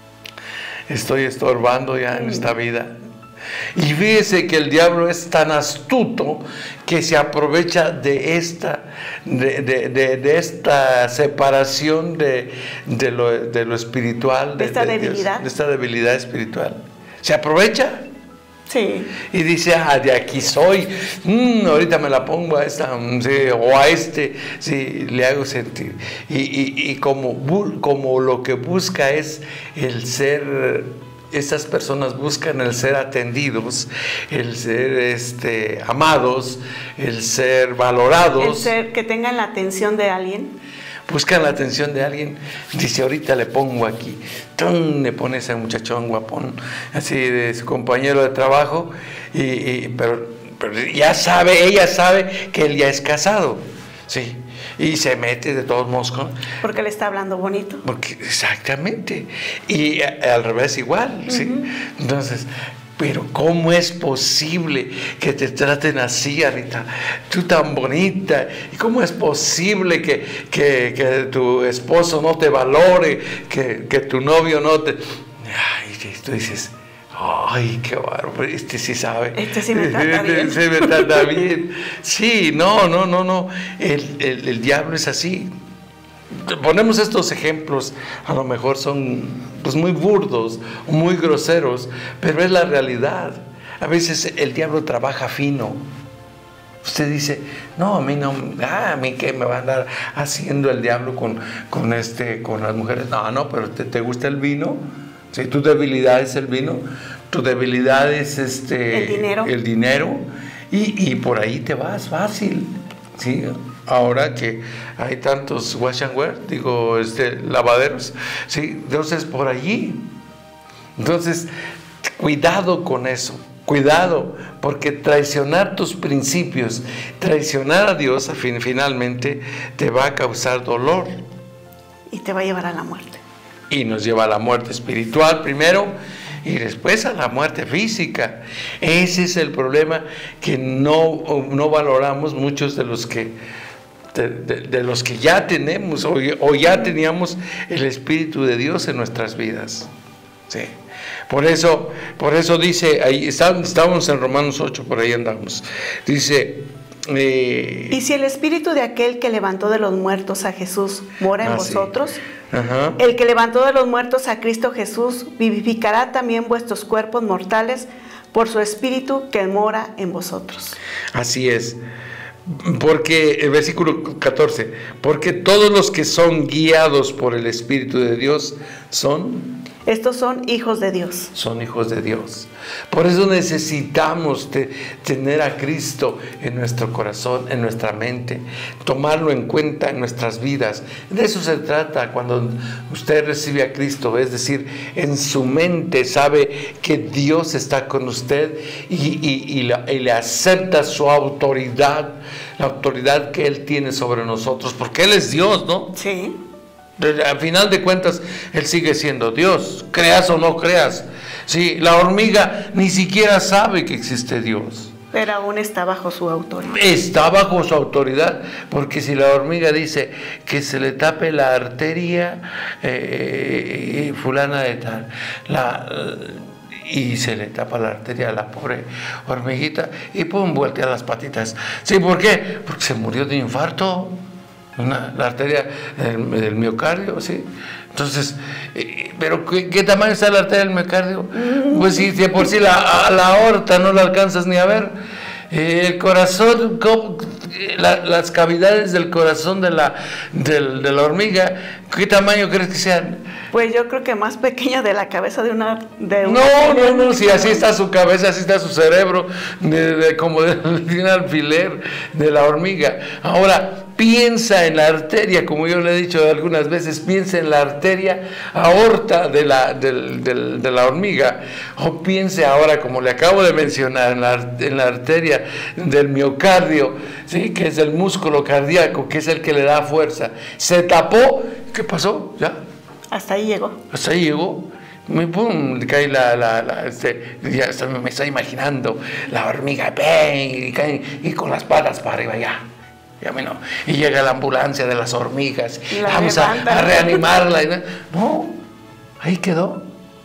Estoy estorbando ya en esta vida. Y fíjese que el diablo es tan astuto que se aprovecha de esta, de, de, de, de esta separación de, de, lo, de lo espiritual, de, de esta de, debilidad. Dios, de esta debilidad espiritual. Se aprovecha. Sí. Y dice, ah, de aquí soy, mm, ahorita me la pongo a esta, sí, o a este, sí, le hago sentir. Y, y, y como, como lo que busca es el ser, estas personas buscan el ser atendidos, el ser este, amados, el ser valorados. El ser que tengan la atención de alguien. Buscan la atención de alguien, dice, ahorita le pongo aquí, ¡tum! Le pone ese muchachón guapón, así de su compañero de trabajo, y, y, pero, pero ya sabe, ella sabe que él ya es casado, sí, y se mete de todos modos con... Porque le está hablando bonito. Porque, exactamente, y a, al revés igual, uh-huh. ¿sí? Entonces... Pero ¿cómo es posible que te traten así, Anita? Tú tan bonita. ¿Y cómo es posible que, que, que tu esposo no te valore? Que, que tu novio no te... Ay, tú dices, ay, qué bárbaro, este sí sabe. Este sí me trata bien. Este me trata bien. Sí, no, no, no, no. El, el, el diablo es así. Ponemos estos ejemplos, a lo mejor son pues muy burdos, muy groseros, pero es la realidad. A veces el diablo trabaja fino. Usted dice, no, a mí no, ah, a mí qué me va a andar haciendo el diablo con, con, este, con las mujeres. No, no, pero ¿te, te gusta el vino? Si tu debilidad es el vino, tu debilidad es este, el dinero. El dinero. Y, y por ahí te vas fácil, ¿sí? Ahora que hay tantos wash and wear, digo, este, lavaderos, ¿sí? Entonces, por allí. Entonces, cuidado con eso, cuidado, porque traicionar tus principios, traicionar a Dios, fin, finalmente, te va a causar dolor. Y te va a llevar a la muerte. Y nos lleva a la muerte espiritual primero, y después a la muerte física. Ese es el problema que no, no valoramos muchos de los que, de, de, de los que ya tenemos o, o ya teníamos el Espíritu de Dios en nuestras vidas. Sí. Por eso, por eso dice, ahí estábamos en Romanos ocho, por ahí andamos. Dice, eh, y si el Espíritu de aquel que levantó de los muertos a Jesús mora en ah, vosotros, sí. Ajá. El que levantó de los muertos a Cristo Jesús vivificará también vuestros cuerpos mortales por su Espíritu que mora en vosotros. Así es. Porque, el versículo catorce, porque todos los que son guiados por el Espíritu de Dios son... Estos son hijos de Dios. Son hijos de Dios. Por eso necesitamos te, tener a Cristo en nuestro corazón, en nuestra mente, tomarlo en cuenta en nuestras vidas. De eso se trata cuando usted recibe a Cristo, es decir, en su mente sabe que Dios está con usted y, y, y, la, y le acepta su autoridad, la autoridad que Él tiene sobre nosotros, porque Él es Dios, ¿no? Sí. Al final de cuentas, Él sigue siendo Dios, creas o no creas. Sí, la hormiga ni siquiera sabe que existe Dios. Pero aún está bajo su autoridad. Está bajo su autoridad, porque si la hormiga dice que se le tape la arteria eh, fulana de tal, la... y se le tapa la arteria a la pobre hormiguita y pum, voltea las patitas. ¿Sí? ¿Por qué? Porque se murió de infarto. Una, la arteria del, del miocardio, ¿sí? Entonces, eh, ¿pero qué, qué tamaño está la arteria del miocardio? Pues si de por sí la, a la aorta no la alcanzas ni a ver. Eh, el corazón, ¿cómo? La, las cavidades del corazón de la, del, de la hormiga, ¿qué tamaño crees que sean? Pues yo creo que más pequeña de la cabeza de una... De una no, no, no, si así está su cabeza, así está su cerebro, de, de, como de, de un alfiler de la hormiga. Ahora, piensa en la arteria, como yo le he dicho algunas veces, piensa en la arteria aorta de la, del, del, de la hormiga, o piense ahora, como le acabo de mencionar, en la, en la arteria del miocardio, ¿sí? Que es el músculo cardíaco, que es el que le da fuerza. Se tapó, ¿qué pasó? ¿Ya? Hasta ahí llegó. Hasta ahí llegó. Pum, cae la, la, la este, ya está, me estoy imaginando la hormiga, ¡ping! Y cae y con las patas para arriba ya. Ya me no. Y llega la ambulancia de las hormigas. La Vamos a, a reanimarla. No, ahí quedó.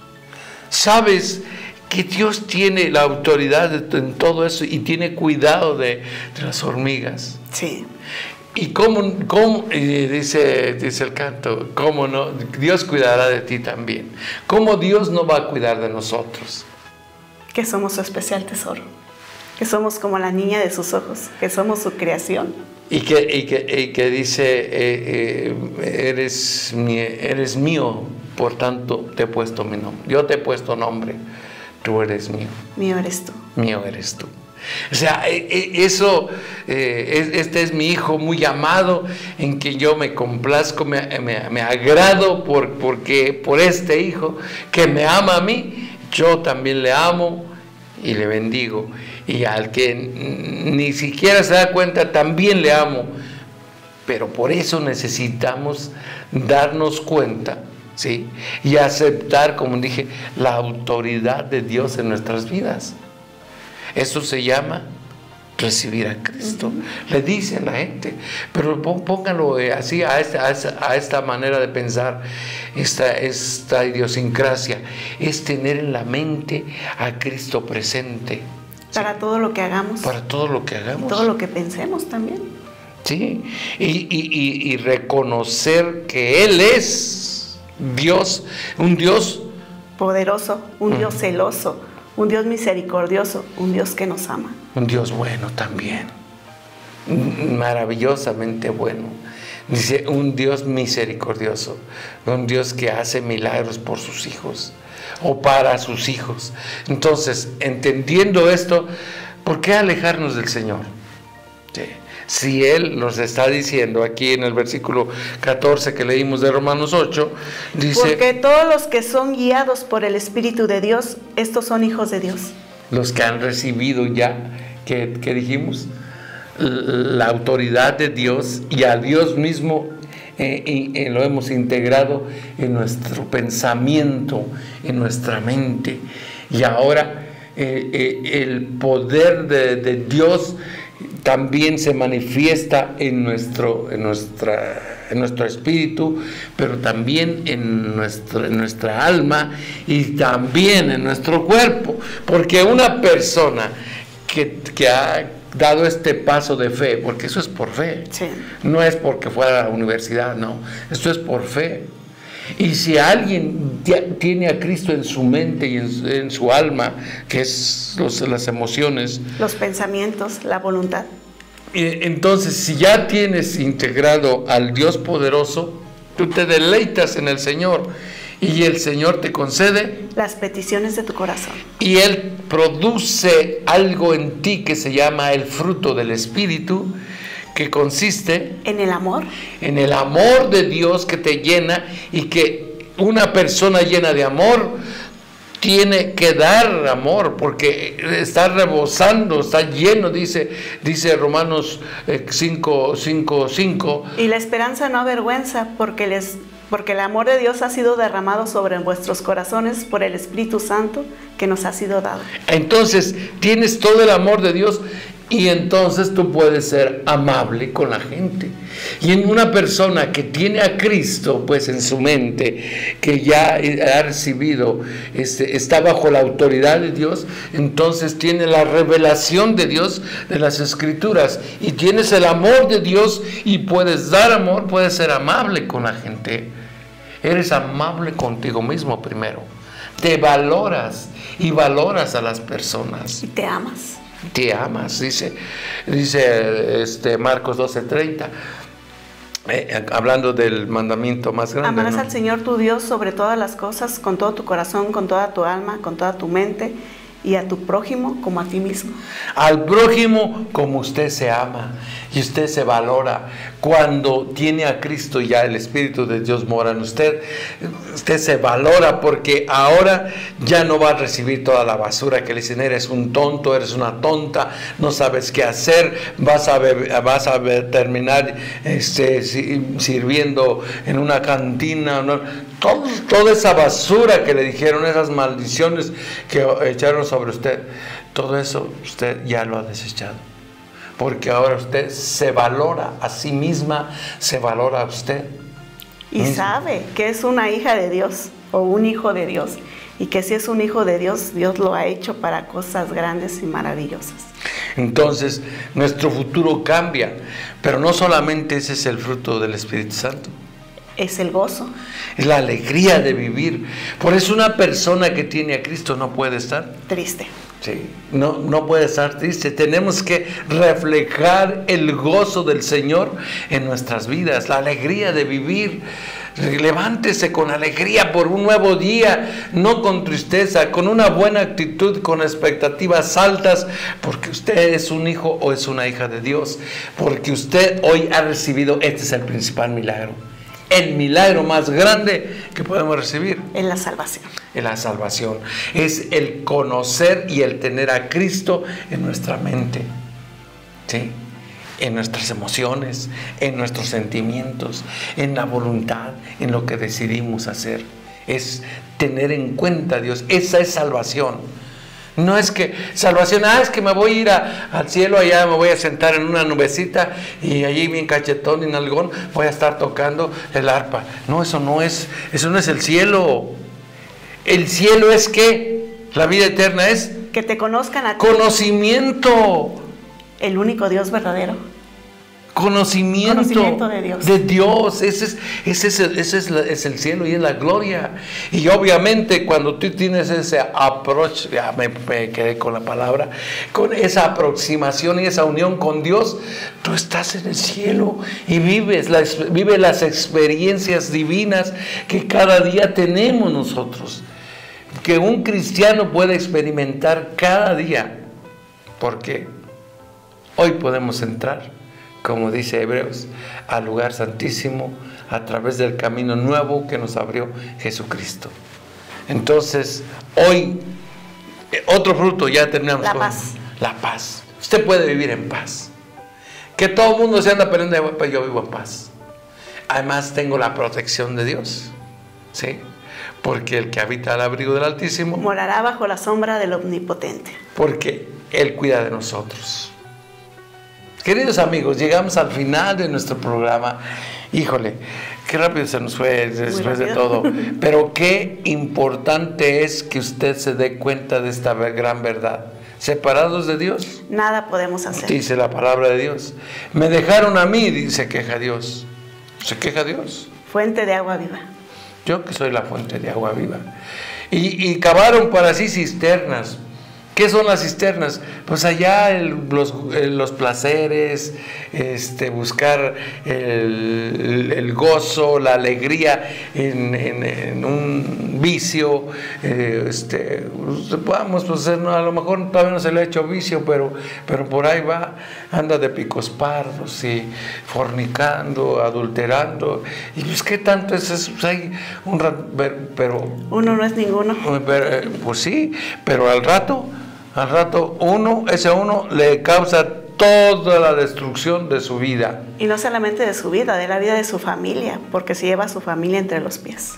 ¿Sabes que Dios tiene la autoridad en todo eso y tiene cuidado de, de las hormigas? Sí. Y cómo, cómo y dice, dice el canto, cómo no, Dios cuidará de ti también. ¿Cómo Dios no va a cuidar de nosotros? Que somos su especial tesoro, que somos como la niña de sus ojos, que somos su creación. Y que, y que, y que dice, eh, eh, eres, mi, eres mío, por tanto te he puesto mi nombre. Yo te he puesto nombre, tú eres mío. Mío eres tú. Mío eres tú. O sea, eso, eh, este es mi hijo muy amado, en que yo me complazco, me, me, me agrado por, porque, por este hijo que me ama a mí, yo también le amo y le bendigo. Y al que ni siquiera se da cuenta, también le amo. Pero por eso necesitamos darnos cuenta, ¿sí? Y aceptar, como dije, la autoridad de Dios en nuestras vidas. Eso se llama recibir a Cristo. Uh-huh. Le dice a la gente, pero póngalo así, a esta, a esta, a esta manera de pensar, esta, esta idiosincrasia, es tener en la mente a Cristo presente. Para ¿sí? todo lo que hagamos. Para todo lo que hagamos. Y todo lo que pensemos también. Sí, y, y, y, y reconocer que Él es Dios, un Dios poderoso, un uh-huh. Dios celoso, un Dios misericordioso, un Dios que nos ama. Un Dios bueno también, maravillosamente bueno. Dice, un Dios misericordioso, un Dios que hace milagros por sus hijos o para sus hijos. Entonces, entendiendo esto, ¿Por qué alejarnos del Señor? Sí. Si Él nos está diciendo aquí en el versículo catorce que leímos de Romanos ocho, dice... Porque todos los que son guiados por el Espíritu de Dios, estos son hijos de Dios. Los que han recibido ya, ¿qué, qué dijimos? La autoridad de Dios, y a Dios mismo eh, y, eh, lo hemos integrado en nuestro pensamiento, en nuestra mente. Y ahora eh, eh, el poder de, de Dios también se manifiesta en nuestro, en nuestra, en nuestro espíritu, pero también en, nuestro, en nuestra alma y también en nuestro cuerpo. Porque una persona que, que ha dado este paso de fe, porque eso es por fe, sí. No es porque fuera a la universidad, no, esto es por fe. Y si alguien tiene a Cristo en su mente y en, en su alma, que es los, las emociones, los pensamientos, la voluntad, entonces si ya tienes integrado al Dios poderoso, tú te deleitas en el Señor y el Señor te concede las peticiones de tu corazón. Y Él produce algo en ti que se llama el fruto del Espíritu, que consiste en el amor, en el amor de Dios que te llena, y que una persona llena de amor tiene que dar amor, porque está rebosando, está lleno, dice, dice Romanos cinco, cinco, cinco. Y la esperanza no avergüenza, porque les porque el amor de Dios ha sido derramado sobre vuestros corazones por el Espíritu Santo que nos ha sido dado. Entonces, tienes todo el amor de Dios, y entonces tú puedes ser amable con la gente. Y en una persona que tiene a Cristo pues en su mente, que ya ha recibido, este, está bajo la autoridad de Dios, entonces tiene la revelación de Dios de las Escrituras, y tienes el amor de Dios, y puedes dar amor, puedes ser amable con la gente. Eres amable contigo mismo primero, te valoras y valoras a las personas. Y te amas. Te amas, dice, dice este Marcos doce treinta, eh, hablando del mandamiento más grande. Amarás, ¿no?, al Señor tu Dios sobre todas las cosas, con todo tu corazón, con toda tu alma, con toda tu mente, y a tu prójimo como a ti mismo. Al prójimo como usted se ama y usted se valora. Cuando tiene a Cristo, ya el Espíritu de Dios mora en usted, usted se valora, porque ahora ya no va a recibir toda la basura que le dicen: eres un tonto, eres una tonta, no sabes qué hacer, vas a, beber, vas a beber, terminar este, sirviendo en una cantina, ¿no? Todo, toda esa basura que le dijeron, esas maldiciones que echaron sobre usted, todo eso usted ya lo ha desechado, porque ahora usted se valora a sí misma, se valora a usted y misma. Sabe que es una hija de Dios o un hijo de Dios, y que si es un hijo de Dios, Dios lo ha hecho para cosas grandes y maravillosas. Entonces nuestro futuro cambia, pero no solamente ese es el fruto del Espíritu Santo. Es el gozo, es la alegría de vivir. Por eso una persona que tiene a Cristo no puede estar triste. Sí, no, no puede estar triste. Tenemos que reflejar el gozo del Señor en nuestras vidas, la alegría de vivir. Levántese con alegría por un nuevo día, no con tristeza, con una buena actitud, con expectativas altas, porque usted es un hijo o es una hija de Dios, porque usted hoy ha recibido, este es el principal milagro. El milagro más grande que podemos recibir en la salvación. En la salvación es el conocer y el tener a Cristo en nuestra mente, ¿sí? En nuestras emociones, en nuestros sentimientos, en la voluntad, en lo que decidimos hacer. Es tener en cuenta a Dios. Esa es salvación. No es que salvación, ah, es que me voy a ir a, al cielo, allá me voy a sentar en una nubecita y allí bien cachetón y nalgón voy a estar tocando el arpa. No, eso no es, eso no es el cielo. El cielo es que la vida eterna es que te conozcan a ti, conocimiento, el único Dios verdadero. Conocimiento, Conocimiento de Dios. De Dios. Ese es, ese es, el, ese es, la, es el cielo y es la gloria. Y obviamente cuando tú tienes ese approach, ya me, me quedé con la palabra, con esa aproximación y esa unión con Dios, tú estás en el cielo y vives las, vives las experiencias divinas que cada día tenemos nosotros, que un cristiano puede experimentar cada día. Porque hoy podemos entrar, como dice Hebreos, al lugar santísimo a través del camino nuevo que nos abrió Jesucristo. Entonces, hoy, otro fruto, ya terminamos. La con paz. La paz. Usted puede vivir en paz. Que todo el mundo se anda peleando, pero yo vivo en paz. Además, tengo la protección de Dios. ¿Sí? Porque el que habita al abrigo del Altísimo morará bajo la sombra del Omnipotente. Porque Él cuida de nosotros. Queridos amigos, llegamos al final de nuestro programa. Híjole, qué rápido se nos fue después de todo. Pero qué importante es que usted se dé cuenta de esta gran verdad. Separados de Dios, nada podemos hacer. Dice la palabra de Dios. Me dejaron a mí, dice, queja Dios. ¿Se queja Dios? Fuente de agua viva. Yo que soy la fuente de agua viva. Y, y cavaron para sí cisternas. ¿Qué son las cisternas? Pues allá el, los, el, los placeres, este, buscar el, el gozo, la alegría en, en, en un vicio. Eh, este, vamos, pues a lo mejor todavía no se le ha hecho vicio, pero, pero por ahí va, anda de picos pardos y fornicando, adulterando. Y pues qué tanto es eso, pues hay un rato, pero... Uno no es ninguno. Pero, pues sí, pero al rato... Al rato uno, ese uno le causa toda la destrucción de su vida. Y no solamente de su vida, de la vida de su familia, porque se lleva a su familia entre los pies.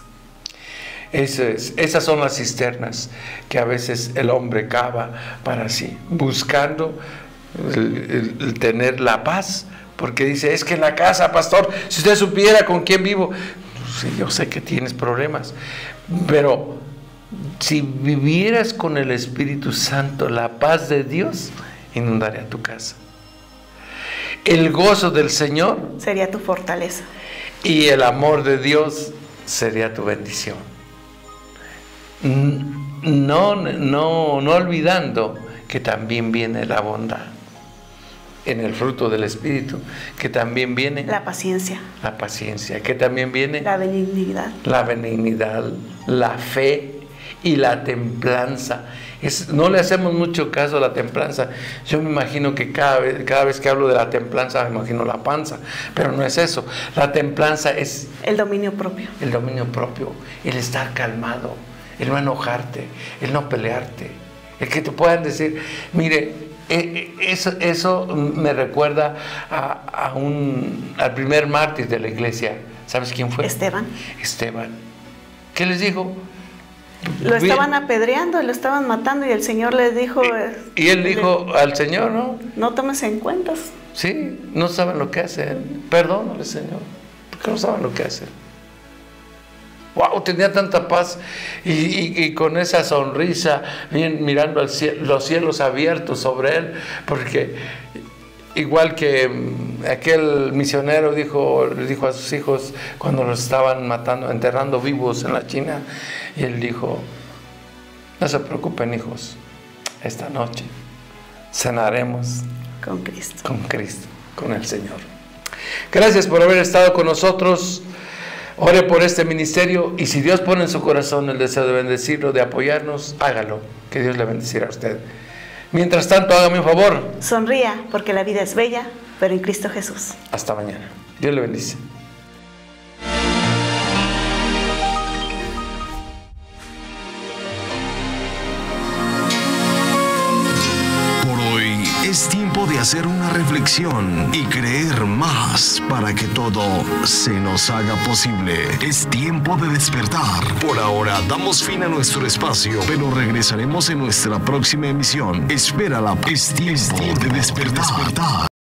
Es, esas son las cisternas que a veces el hombre cava para sí, buscando el, el, el tener la paz, porque dice, es que en la casa, pastor, si usted supiera con quién vivo, sí, yo sé que tienes problemas, pero... si vivieras con el Espíritu Santo, la paz de Dios inundaría tu casa. El gozo del Señor sería tu fortaleza. Y el amor de Dios sería tu bendición. No, no, no olvidando que también viene la bondad. En el fruto del Espíritu, que también viene la paciencia. La paciencia, que también viene la benignidad. La benignidad, la fe y la templanza. Es, no le hacemos mucho caso a la templanza. Yo me imagino que cada vez, cada vez que hablo de la templanza, me imagino la panza, pero no es eso. La templanza es el dominio propio. El dominio propio, el estar calmado, el no enojarte, el no pelearte, el que te puedan decir, mire, eso, eso me recuerda a, a un, al primer mártir de la iglesia. ¿Sabes quién fue? Esteban. Esteban. ¿Qué les dijo? Lo estaban apedreando, lo estaban matando y el Señor les dijo... Y, y él dijo le, al Señor, ¿no? No tomes en cuenta. Sí, no saben lo que hacen. Perdónale, Señor, porque no saben lo que hacen. Wow, tenía tanta paz y, y, y con esa sonrisa, bien, mirando al cielo, los cielos abiertos sobre él, porque igual que aquel misionero dijo, dijo a sus hijos cuando los estaban matando, enterrando vivos en la China, y él dijo, no se preocupen, hijos, esta noche cenaremos con Cristo, con Cristo, con el Señor. Gracias por haber estado con nosotros. Ore por este ministerio y si Dios pone en su corazón el deseo de bendecirlo, de apoyarnos, hágalo, que Dios le bendecirá a usted. Mientras tanto, hágame un favor. Sonría, porque la vida es bella, pero en Cristo Jesús. Hasta mañana. Dios le bendice. Es tiempo de hacer una reflexión y creer más para que todo se nos haga posible. Es tiempo de despertar. Por ahora damos fin a nuestro espacio, pero regresaremos en nuestra próxima emisión. Espérala. Es tiempo de despertar.